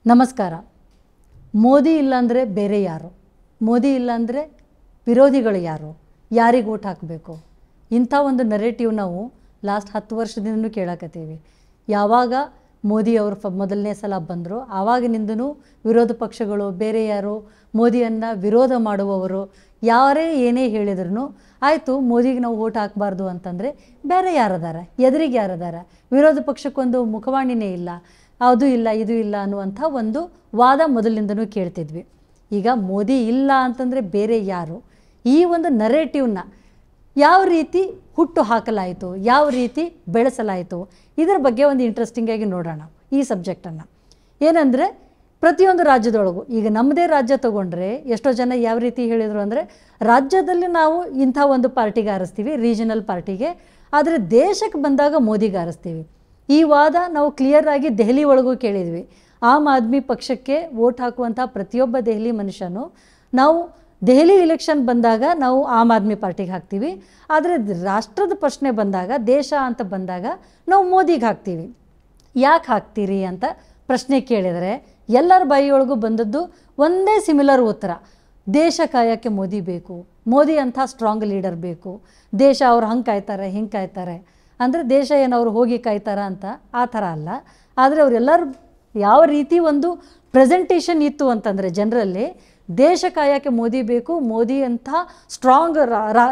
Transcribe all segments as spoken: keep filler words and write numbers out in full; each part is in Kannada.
ನಮಸ್ಕಾರ. ಮೋದಿ ಇಲ್ಲಾಂದರೆ ಬೇರೆ ಯಾರು? ಮೋದಿ ಇಲ್ಲಾಂದರೆ ವಿರೋಧಿಗಳು ಯಾರು? ಯಾರಿಗೆ ಓಟ್ ಹಾಕಬೇಕು? ಇಂಥ ಒಂದು ನರೇಟಿವ್ ನಾವು ಲಾಸ್ಟ್ ಹತ್ತು ವರ್ಷದಿಂದನೂ ಕೇಳಕತ್ತೀವಿ. ಯಾವಾಗ ಮೋದಿ ಅವರು ಫ ಮೊದಲನೇ ಸಲ ಬಂದರು ಆವಾಗಿನಿಂದನೂ ವಿರೋಧ ಪಕ್ಷಗಳು ಬೇರೆ ಯಾರು ಮೋದಿಯನ್ನು ವಿರೋಧ ಮಾಡುವವರು ಯಾರೇ ಏನೇ ಹೇಳಿದ್ರು ಆಯಿತು ಮೋದಿಗೆ ನಾವು ಓಟ್ ಹಾಕಬಾರ್ದು ಅಂತಂದರೆ ಬೇರೆ ಯಾರದಾರ, ಎದುರಿಗೆ ಯಾರದಾರ, ವಿರೋಧ ಪಕ್ಷಕ್ಕೊಂದು ಮುಖವಾಣಿನೇ ಇಲ್ಲ, ಅದು ಇಲ್ಲ ಇದು ಇಲ್ಲ ಅನ್ನುವಂಥ ಒಂದು ವಾದ ಮೊದಲಿಂದನೂ ಕೇಳ್ತಿದ್ವಿ. ಈಗ ಮೋದಿ ಇಲ್ಲ ಅಂತಂದರೆ ಬೇರೆ ಯಾರು? ಈ ಒಂದು ನರೇಟಿವ್ನ ಯಾವ ರೀತಿ ಹುಟ್ಟು ಹಾಕಲಾಯಿತು, ಯಾವ ರೀತಿ ಬೆಳೆಸಲಾಯಿತು, ಇದರ ಬಗ್ಗೆ ಒಂದು ಇಂಟ್ರೆಸ್ಟಿಂಗಾಗಿ ನೋಡೋಣ ಈ ಸಬ್ಜೆಕ್ಟನ್ನು. ಏನಂದರೆ ಪ್ರತಿಯೊಂದು ರಾಜ್ಯದೊಳಗೂ ಈಗ ನಮ್ಮದೇ ರಾಜ್ಯ ತೊಗೊಂಡ್ರೆ ಎಷ್ಟೋ ಜನ ಯಾವ ರೀತಿ ಹೇಳಿದರು ಅಂದರೆ ರಾಜ್ಯದಲ್ಲಿ ನಾವು ಇಂಥ ಒಂದು ಪಾರ್ಟಿಗೆ ಆರಿಸ್ತೀವಿ, ರೀಜನಲ್ ಪಾರ್ಟಿಗೆ, ಆದರೆ ದೇಶಕ್ಕೆ ಬಂದಾಗ ಮೋದಿಗೆ ಆರಿಸ್ತೀವಿ. ಈ ವಾದ ನಾವು ಕ್ಲಿಯರಾಗಿ ದೆಹಲಿ ಒಳಗೂ ಕೇಳಿದ್ವಿ. ಆಮ್ ಆದ್ಮಿ ಪಕ್ಷಕ್ಕೆ ವೋಟ್ ಹಾಕುವಂಥ ಪ್ರತಿಯೊಬ್ಬ ದೆಹಲಿ ಮನುಷ್ಯನು ನಾವು ದೆಹಲಿ ಇಲೆಕ್ಷನ್ ಬಂದಾಗ ನಾವು ಆಮ್ ಆದ್ಮಿ ಪಾರ್ಟಿಗೆ ಹಾಕ್ತೀವಿ, ಆದರೆ ರಾಷ್ಟ್ರದ ಪ್ರಶ್ನೆ ಬಂದಾಗ ದೇಶ ಅಂತ ಬಂದಾಗ ನಾವು ಮೋದಿಗೆ ಹಾಕ್ತೀವಿ. ಯಾಕೆ ಹಾಕ್ತೀರಿ ಅಂತ ಪ್ರಶ್ನೆ ಕೇಳಿದರೆ ಎಲ್ಲರ ಬಾಯಿಯೊಳಗೂ ಬಂದದ್ದು ಒಂದೇ ಸಿಮಿಲರ್ ಉತ್ತರ: ದೇಶ ಕಾಯೋಕ್ಕೆ ಮೋದಿ ಬೇಕು, ಮೋದಿ ಅಂಥ ಸ್ಟ್ರಾಂಗ್ ಲೀಡರ್ ಬೇಕು, ದೇಶ ಅವ್ರು ಹಂಗೆ ಕಾಯ್ತಾರೆ ಹಿಂಗೆ ಕಾಯ್ತಾರೆ. ಅಂದರೆ ದೇಶ ಏನು ಅವ್ರು ಹೋಗಿ ಕಾಯ್ತಾರ ಅಂತ ಆ ಥರ ಅಲ್ಲ. ಆದರೆ ಅವರೆಲ್ಲರೂ ಯಾವ ರೀತಿ ಒಂದು ಪ್ರೆಸೆಂಟೇಷನ್ ಇತ್ತು ಅಂತಂದರೆ ಜನರಲ್ಲಿ ದೇಶ ಕಾಯೋಕ್ಕೆ ಮೋದಿ ಬೇಕು, ಮೋದಿ ಅಂಥ ಸ್ಟ್ರಾಂಗ್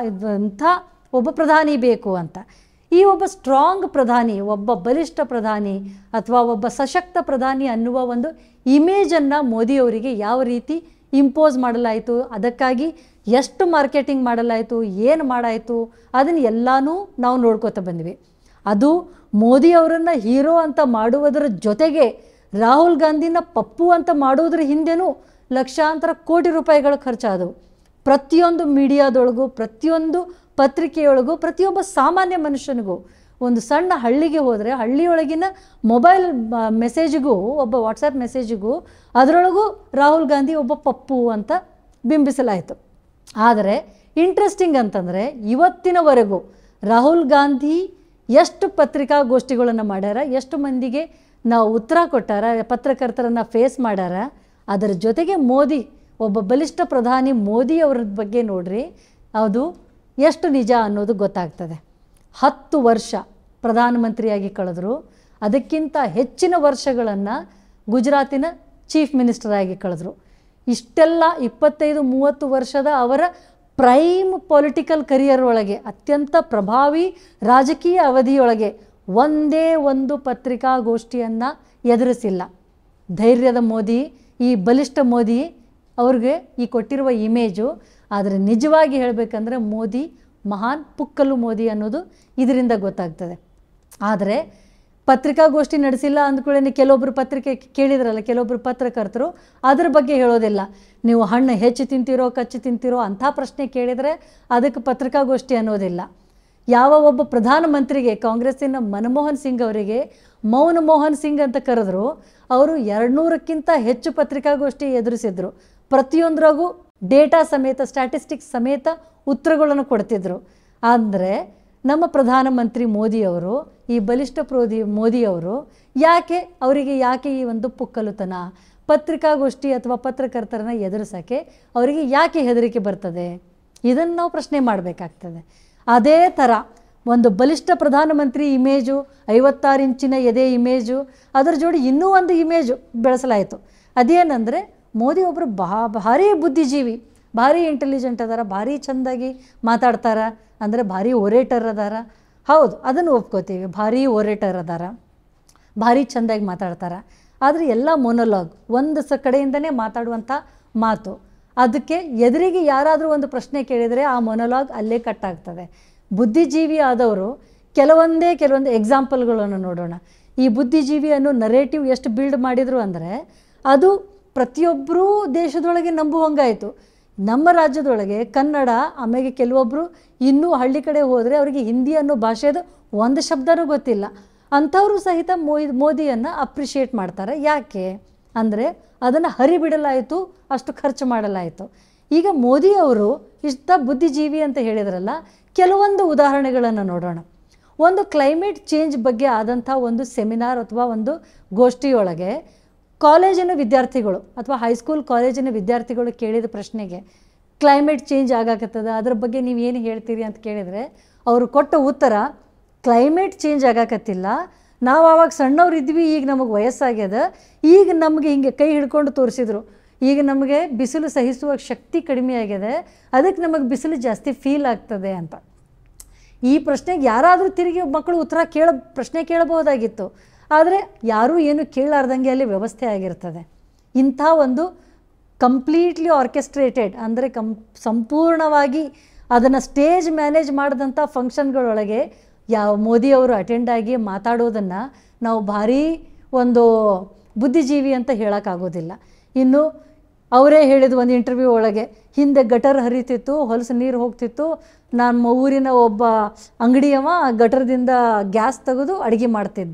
ಅಂಥ ಒಬ್ಬ ಪ್ರಧಾನಿ ಬೇಕು ಅಂತ. ಈ ಒಬ್ಬ ಸ್ಟ್ರಾಂಗ್ ಪ್ರಧಾನಿ, ಒಬ್ಬ ಬಲಿಷ್ಠ ಪ್ರಧಾನಿ ಅಥವಾ ಒಬ್ಬ ಸಶಕ್ತ ಪ್ರಧಾನಿ ಅನ್ನುವ ಒಂದು ಇಮೇಜನ್ನು ಮೋದಿಯವರಿಗೆ ಯಾವ ರೀತಿ ಇಂಪೋಸ್ ಮಾಡಲಾಯಿತು, ಅದಕ್ಕಾಗಿ ಎಷ್ಟು ಮಾರ್ಕೆಟಿಂಗ್ ಮಾಡಲಾಯಿತು, ಏನು ಮಾಡಾಯಿತು, ಅದನ್ನು ಎಲ್ಲನೂ ನಾವು ನೋಡ್ಕೋತ ಬಂದ್ವಿ. ಅದು ಮೋದಿಯವರನ್ನು ಹೀರೋ ಅಂತ ಮಾಡುವುದರ ಜೊತೆಗೆ ರಾಹುಲ್ ಗಾಂಧಿನ ಪಪ್ಪು ಅಂತ ಮಾಡುವುದರ ಹಿಂದೆನೂ ಲಕ್ಷಾಂತರ ಕೋಟಿ ರೂಪಾಯಿಗಳು ಖರ್ಚಾದವು. ಪ್ರತಿಯೊಂದು ಮೀಡಿಯಾದೊಳಗೂ, ಪ್ರತಿಯೊಂದು ಪತ್ರಿಕೆಯೊಳಗೂ, ಪ್ರತಿಯೊಬ್ಬ ಸಾಮಾನ್ಯ ಮನುಷ್ಯನಿಗೂ ಒಂದು ಸಣ್ಣ ಹಳ್ಳಿಗೆ ಹೋದರೆ ಹಳ್ಳಿಯೊಳಗಿನ ಮೊಬೈಲ್ ಮೆಸೇಜಿಗೂ, ಒಬ್ಬ ವಾಟ್ಸಪ್ ಮೆಸೇಜಿಗೂ ಅದರೊಳಗೂ ರಾಹುಲ್ ಗಾಂಧಿ ಒಬ್ಬ ಪಪ್ಪು ಅಂತ ಬಿಂಬಿಸಲಾಯಿತು. ಆದರೆ ಇಂಟ್ರೆಸ್ಟಿಂಗ್ ಅಂತಂದರೆ ಇವತ್ತಿನವರೆಗೂ ರಾಹುಲ್ ಗಾಂಧಿ ಎಷ್ಟು ಪತ್ರಿಕಾಗೋಷ್ಠಿಗಳನ್ನು ಮಾಡ್ಯಾರ, ಎಷ್ಟು ಮಂದಿಗೆ ನಾವು ಉತ್ತರ ಕೊಟ್ಟಾರ, ಪತ್ರಕರ್ತರನ್ನು ಫೇಸ್ ಮಾಡ್ಯಾರ. ಅದರ ಜೊತೆಗೆ ಮೋದಿ ಒಬ್ಬ ಬಲಿಷ್ಠ ಪ್ರಧಾನಿ ಮೋದಿ ಅವ್ರ ಬಗ್ಗೆ ನೋಡ್ರಿ, ಅದು ಎಷ್ಟು ನಿಜ ಅನ್ನೋದು ಗೊತ್ತಾಗ್ತದೆ. ಹತ್ತು ವರ್ಷ ಪ್ರಧಾನಮಂತ್ರಿಯಾಗಿ ಕಳೆದರು, ಅದಕ್ಕಿಂತ ಹೆಚ್ಚಿನ ವರ್ಷಗಳನ್ನು ಗುಜರಾತಿನ ಚೀಫ್ ಮಿನಿಸ್ಟರ್ ಆಗಿ ಕಳೆದರು. ಇಷ್ಟೆಲ್ಲ ಇಪ್ಪತ್ತೈದು ಮೂವತ್ತು ವರ್ಷದ ಅವರ ಪ್ರೈಮ್ ಪೊಲಿಟಿಕಲ್ ಕರಿಯರ್ ಒಳಗೆ, ಅತ್ಯಂತ ಪ್ರಭಾವಿ ರಾಜಕೀಯ ಅವಧಿಯೊಳಗೆ ಒಂದೇ ಒಂದು ಪತ್ರಿಕಾಗೋಷ್ಠಿಯನ್ನು ಎದುರಿಸಿಲ್ಲ. ಧೈರ್ಯದ ಮೋದಿ, ಈ ಬಲಿಷ್ಠ ಮೋದಿ ಅವ್ರಿಗೆ ಈ ಕೊಟ್ಟಿರುವ ಇಮೇಜು. ಆದರೆ ನಿಜವಾಗಿ ಹೇಳಬೇಕಂದ್ರೆ ಮೋದಿ ಮಹಾನ್ ಪುಕ್ಕಲು ಮೋದಿ ಅನ್ನೋದು ಇದರಿಂದ ಗೊತ್ತಾಗ್ತದೆ. ಆದರೆ ಪತ್ರಿಕಾಗೋಷ್ಠಿ ನಡೆಸಿಲ್ಲ ಅಂದ್ಕೊಳ್ಳಿ, ಕೆಲವೊಬ್ಬರು ಪತ್ರಿಕೆ ಕೇಳಿದ್ರಲ್ಲ, ಕೆಲವೊಬ್ಬರು ಪತ್ರಕರ್ತರು ಅದ್ರ ಬಗ್ಗೆ ಹೇಳೋದಿಲ್ಲ. ನೀವು ಹಣ್ಣು ಹೆಚ್ಚು ತಿಂತೀರೋ ಕಚ್ಚು ತಿಂತೀರೋ ಅಂಥ ಪ್ರಶ್ನೆ ಕೇಳಿದರೆ ಅದಕ್ಕೆ ಪತ್ರಿಕಾಗೋಷ್ಠಿ ಅನ್ನೋದಿಲ್ಲ. ಯಾವ ಒಬ್ಬ ಪ್ರಧಾನಮಂತ್ರಿಗೆ, ಕಾಂಗ್ರೆಸ್ಸಿನ ಮನಮೋಹನ್ ಸಿಂಗ್ ಅವರಿಗೆ ಮೌನ ಮೋಹನ್ ಸಿಂಗ್ ಅಂತ ಕರೆದ್ರು, ಅವರು ಎರಡುನೂರಕ್ಕಿಂತ ಹೆಚ್ಚು ಪತ್ರಿಕಾಗೋಷ್ಠಿ ಎದುರಿಸಿದ್ರು. ಪ್ರತಿಯೊಂದರಾಗೂ ಡೇಟಾ ಸಮೇತ, ಸ್ಟ್ಯಾಟಿಸ್ಟಿಕ್ಸ್ ಸಮೇತ ಉತ್ತರಗಳನ್ನು ಕೊಡ್ತಿದ್ರು. ಅಂದರೆ ನಮ್ಮ ಪ್ರಧಾನಮಂತ್ರಿ ಮೋದಿಯವರು, ಈ ಬಲಿಷ್ಠ ಪ್ರೋದಿ ಮೋದಿಯವರು ಯಾಕೆ, ಅವರಿಗೆ ಯಾಕೆ ಈ ಒಂದು ಪುಕ್ಕಲುತನ, ಪತ್ರಿಕಾಗೋಷ್ಠಿ ಅಥವಾ ಪತ್ರಕರ್ತರನ್ನ ಎದುರಿಸೋಕ್ಕೆ ಅವರಿಗೆ ಯಾಕೆ ಹೆದರಿಕೆ ಬರ್ತದೆ? ಇದನ್ನು ನಾವು ಪ್ರಶ್ನೆ ಮಾಡಬೇಕಾಗ್ತದೆ. ಅದೇ ಥರ ಒಂದು ಬಲಿಷ್ಠ ಪ್ರಧಾನಮಂತ್ರಿ ಇಮೇಜು, ಐವತ್ತಾರು ಇಂಚಿನ ಎದೆ ಇಮೇಜು, ಅದರ ಜೋಡಿ ಇನ್ನೂ ಒಂದು ಇಮೇಜು ಬೆಳೆಸಲಾಯಿತು. ಅದೇನೆಂದರೆ ಮೋದಿ ಒಬ್ಬರು ಬಹಾ ಭಾರಿ ಬುದ್ಧಿಜೀವಿ, ಭಾರಿ ಇಂಟೆಲಿಜೆಂಟ್ ಅದಾರ, ಭಾರಿ ಚೆಂದಾಗಿ ಮಾತಾಡ್ತಾರ, ಅಂದರೆ ಭಾರಿ ಓರೇಟರ್ ಅದಾರ. ಹೌದು, ಅದನ್ನು ಒಪ್ಕೋತೀವಿ, ಭಾರಿ ಓರೇಟರ್ ಅದಾರ, ಭಾರಿ ಚೆಂದಾಗಿ ಮಾತಾಡ್ತಾರೆ. ಆದರೆ ಎಲ್ಲ ಮೊನೋಲಾಗ್, ಒಂದು ಸ ಕಡೆಯಿಂದನೇ ಮಾತಾಡುವಂಥ ಮಾತು. ಅದಕ್ಕೆ ಎದುರಿಗೆ ಯಾರಾದರೂ ಒಂದು ಪ್ರಶ್ನೆ ಕೇಳಿದರೆ ಆ ಮೊನೋಲಾಗ್ ಅಲ್ಲೇ ಕಟ್ಟಾಗ್ತದೆ. ಬುದ್ಧಿಜೀವಿ ಆದವರು ಕೆಲವೊಂದೇ ಕೆಲವೊಂದು ಎಕ್ಸಾಂಪಲ್ಗಳನ್ನು ನೋಡೋಣ. ಈ ಬುದ್ಧಿಜೀವಿ ಅನ್ನೋ ನರೇಟಿವ್ ಎಷ್ಟು ಬಿಲ್ಡ್ ಮಾಡಿದರು ಅಂದರೆ ಅದು ಪ್ರತಿಯೊಬ್ಬರೂ ದೇಶದೊಳಗೆ ನಂಬುವಂಗಾಯಿತು. ನಮ್ಮ ರಾಜ್ಯದೊಳಗೆ ಕನ್ನಡ, ಆಮೇಲೆ ಕೆಲವೊಬ್ಬರು ಇನ್ನೂ ಹಳ್ಳಿ ಕಡೆ ಹೋದರೆ ಅವರಿಗೆ ಹಿಂದಿ ಅನ್ನೋ ಭಾಷೆದು ಒಂದು ಶಬ್ದನೂ ಗೊತ್ತಿಲ್ಲ. ಅಂಥವರು ಸಹಿತ ಮೋ ಮೋದಿಯನ್ನು ಅಪ್ರಿಷಿಯೇಟ್ ಮಾಡ್ತಾರೆ. ಯಾಕೆ ಅಂದರೆ ಅದನ್ನು ಹರಿಬಿಡಲಾಯಿತು, ಅಷ್ಟು ಖರ್ಚು ಮಾಡಲಾಯಿತು. ಈಗ ಮೋದಿಯವರು ಇಷ್ಟ ಬುದ್ಧಿಜೀವಿ ಅಂತ ಹೇಳಿದ್ರಲ್ಲ, ಕೆಲವೊಂದು ಉದಾಹರಣೆಗಳನ್ನು ನೋಡೋಣ. ಒಂದು ಕ್ಲೈಮೇಟ್ ಚೇಂಜ್ ಬಗ್ಗೆ ಆದಂಥ ಒಂದು ಸೆಮಿನಾರ್ ಅಥವಾ ಒಂದು ಗೋಷ್ಠಿಯೊಳಗೆ ಕಾಲೇಜಿನ ವಿದ್ಯಾರ್ಥಿಗಳು ಅಥವಾ ಹೈಸ್ಕೂಲ್ ಕಾಲೇಜಿನ ವಿದ್ಯಾರ್ಥಿಗಳು ಕೇಳಿದ ಪ್ರಶ್ನೆಗೆ ಕ್ಲೈಮೇಟ್ ಚೇಂಜ್ ಆಗಾಕತ್ತದ ಅದ್ರ ಬಗ್ಗೆ ನೀವು ಏನು ಹೇಳ್ತೀರಿ ಅಂತ ಕೇಳಿದರೆ ಅವರು ಕೊಟ್ಟ ಉತ್ತರ ಕ್ಲೈಮೇಟ್ ಚೇಂಜ್ ಆಗಾಕತ್ತಿಲ್ಲ, ನಾವು ಆವಾಗ ಸಣ್ಣವ್ರು ಇದ್ವಿ, ಈಗ ನಮಗೆ ವಯಸ್ಸಾಗ್ಯದ, ಈಗ ನಮಗೆ ಹಿಂಗೆ ಕೈ ಹಿಡ್ಕೊಂಡು ತೋರಿಸಿದ್ರು, ಈಗ ನಮಗೆ ಬಿಸಿಲು ಸಹಿಸುವ ಶಕ್ತಿ ಕಡಿಮೆ ಆಗಿದೆ, ಅದಕ್ಕೆ ನಮಗೆ ಬಿಸಿಲು ಜಾಸ್ತಿ ಫೀಲ್ ಆಗ್ತದೆ ಅಂತ. ಈ ಪ್ರಶ್ನೆಗೆ ಯಾರಾದರೂ ತಿರುಗಿ ಮಕ್ಕಳು ಉತ್ತರ ಕೇಳ ಪ್ರಶ್ನೆ ಕೇಳಬಹುದಾಗಿತ್ತು, ಆದರೆ ಯಾರೂ ಏನು ಕೇಳಲಾರ್ದಂಗೆ ಅಲ್ಲಿ ವ್ಯವಸ್ಥೆ ಆಗಿರ್ತದೆ. ಇಂಥ ಒಂದು ಕಂಪ್ಲೀಟ್ಲಿ ಆರ್ಕೆಸ್ಟ್ರೇಟೆಡ್ ಅಂದರೆ ಕಂ ಸಂಪೂರ್ಣವಾಗಿ ಅದನ್ನು ಸ್ಟೇಜ್ ಮ್ಯಾನೇಜ್ ಮಾಡಿದಂಥ ಫಂಕ್ಷನ್ಗಳೊಳಗೆ ಯಾವ ಮೋದಿಯವರು ಅಟೆಂಡ್ ಆಗಿ ಮಾತಾಡೋದನ್ನು ನಾವು ಭಾರೀ ಒಂದು ಬುದ್ಧಿಜೀವಿ ಅಂತ ಹೇಳೋಕ್ಕಾಗೋದಿಲ್ಲ. ಇನ್ನು ಅವರೇ ಹೇಳಿದ ಒಂದು ಇಂಟರ್ವ್ಯೂ ಒಳಗೆ, ಹಿಂದೆ ಗಟರ್ ಹರಿತಿತ್ತು, ಹೊಲಸು ನೀರು ಹೋಗ್ತಿತ್ತು, ನಮ್ಮ ಊರಿನ ಒಬ್ಬ ಅಂಗಡಿಯವ ಗಟರ್ದಿಂದ ಗ್ಯಾಸ್ ತೆಗೆದು ಅಡುಗೆ ಮಾಡ್ತಿದ್ದ,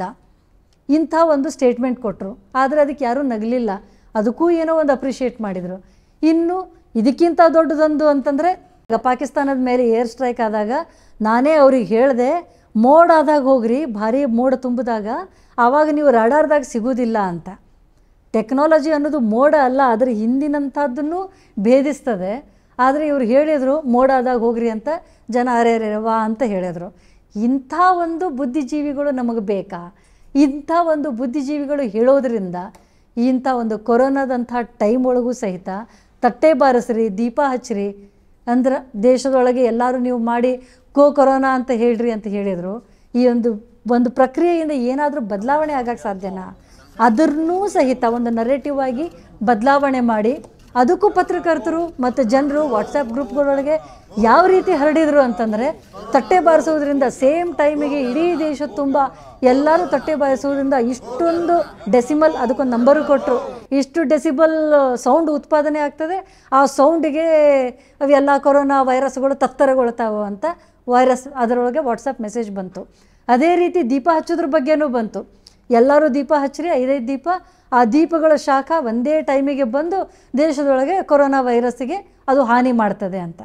ಇಂಥ ಒಂದು ಸ್ಟೇಟ್ಮೆಂಟ್ ಕೊಟ್ಟರು. ಆದರೆ ಅದಕ್ಕೆ ಯಾರೂ ನಗಲಿಲ್ಲ, ಅದಕ್ಕೂ ಏನೋ ಒಂದು ಅಪ್ರಿಷಿಯೇಟ್ ಮಾಡಿದರು. ಇನ್ನು ಇದಕ್ಕಿಂತ ದೊಡ್ಡದೊಂದು ಅಂತಂದರೆ ಪಾಕಿಸ್ತಾನದ ಮೇಲೆ ಏರ್ ಸ್ಟ್ರೈಕ್ ಆದಾಗ ನಾನೇ ಅವ್ರಿಗೆ ಹೇಳಿದೆ, ಮೋಡ ಆದಾಗ ಹೋಗ್ರಿ, ಭಾರಿ ಮೋಡ ತುಂಬಿದಾಗ ಆವಾಗ ನೀವು ರಾಡಾರ್ದಾಗ ಸಿಗೋದಿಲ್ಲ ಅಂತ. ಟೆಕ್ನಾಲಜಿ ಅನ್ನೋದು ಮೋಡ ಅಲ್ಲ, ಅದರ ಹಿಂದಿನಂಥದ್ದನ್ನು ಭೇದಿಸ್ತದೆ. ಆದರೆ ಇವ್ರು ಹೇಳಿದರು ಮೋಡ ಆದಾಗ ಹೋಗ್ರಿ ಅಂತ, ಜನ ಅರೆರೆವಾ ಅಂತ ಹೇಳಿದರು. ಇಂಥ ಒಂದು ಬುದ್ಧಿಜೀವಿಗಳು ನಮಗೆ ಬೇಕಾ? ಇಂಥ ಒಂದು ಬುದ್ಧಿಜೀವಿಗಳು ಹೇಳೋದ್ರಿಂದ ಇಂಥ ಒಂದು ಕೊರೋನಾದಂಥ ಟೈಮ್ ಒಳಗೂ ಸಹಿತ ತಟ್ಟೆ ಬಾರಿಸ್ರಿ, ದೀಪ ಹಚ್ಚಿರಿ ಅಂದ್ರೆ ದೇಶದೊಳಗೆ ಎಲ್ಲರೂ ನೀವು ಮಾಡಿ ಗೋ ಕೊರೋನಾ ಅಂತ ಹೇಳ್ರಿ ಅಂತ ಹೇಳಿದರು. ಈ ಒಂದು ಒಂದು ಪ್ರಕ್ರಿಯೆಯಿಂದ ಏನಾದರೂ ಬದಲಾವಣೆ ಆಗಕ್ಕೆ ಸಾಧ್ಯನಾ? ಅದನ್ನೂ ಸಹಿತ ಒಂದು ನರೇಟಿವ್ ಆಗಿ ಬದಲಾವಣೆ ಮಾಡಿ ಅದಕ್ಕೂ ಪತ್ರಕರ್ತರು ಮತ್ತು ಜನರು ವಾಟ್ಸಪ್ ಗ್ರೂಪ್ಗಳೊಳಗೆ ಯಾವ ರೀತಿ ಹರಡಿದರು ಅಂತಂದರೆ, ತಟ್ಟೆ ಬಾರಿಸೋದ್ರಿಂದ ಸೇಮ್ ಟೈಮಿಗೆ ಇಡೀ ದೇಶ ತುಂಬ ಎಲ್ಲರೂ ತಟ್ಟೆ ಬಾರಿಸೋದ್ರಿಂದ ಇಷ್ಟೊಂದು ಡೆಸಿಮಲ್, ಅದಕ್ಕೊಂದು ನಂಬರು ಕೊಟ್ಟರು, ಇಷ್ಟು ಡೆಸಿಬಲ್ ಸೌಂಡ್ ಉತ್ಪಾದನೆ ಆಗ್ತದೆ, ಆ ಸೌಂಡಿಗೆ ಅವೆಲ್ಲ ಕೊರೋನಾ ವೈರಸ್ಗಳು ತತ್ತರಗೊಳ್ತಾವೆ ಅಂತ ವೈರಸ್ ಅದರೊಳಗೆ ವಾಟ್ಸಪ್ ಮೆಸೇಜ್ ಬಂತು. ಅದೇ ರೀತಿ ದೀಪ ಹಚ್ಚೋದ್ರ ಬಗ್ಗೆನೂ ಬಂತು, ಎಲ್ಲರೂ ದೀಪ ಹಚ್ಚಿರಿ, ಐದೈದು ದೀಪ, ಆ ದೀಪಗಳ ಶಾಖ ಒಂದೇ ಟೈಮಿಗೆ ಬಂದು ದೇಶದೊಳಗೆ ಕೊರೋನಾ ವೈರಸ್ಸಿಗೆ ಅದು ಹಾನಿ ಮಾಡ್ತದೆ ಅಂತ.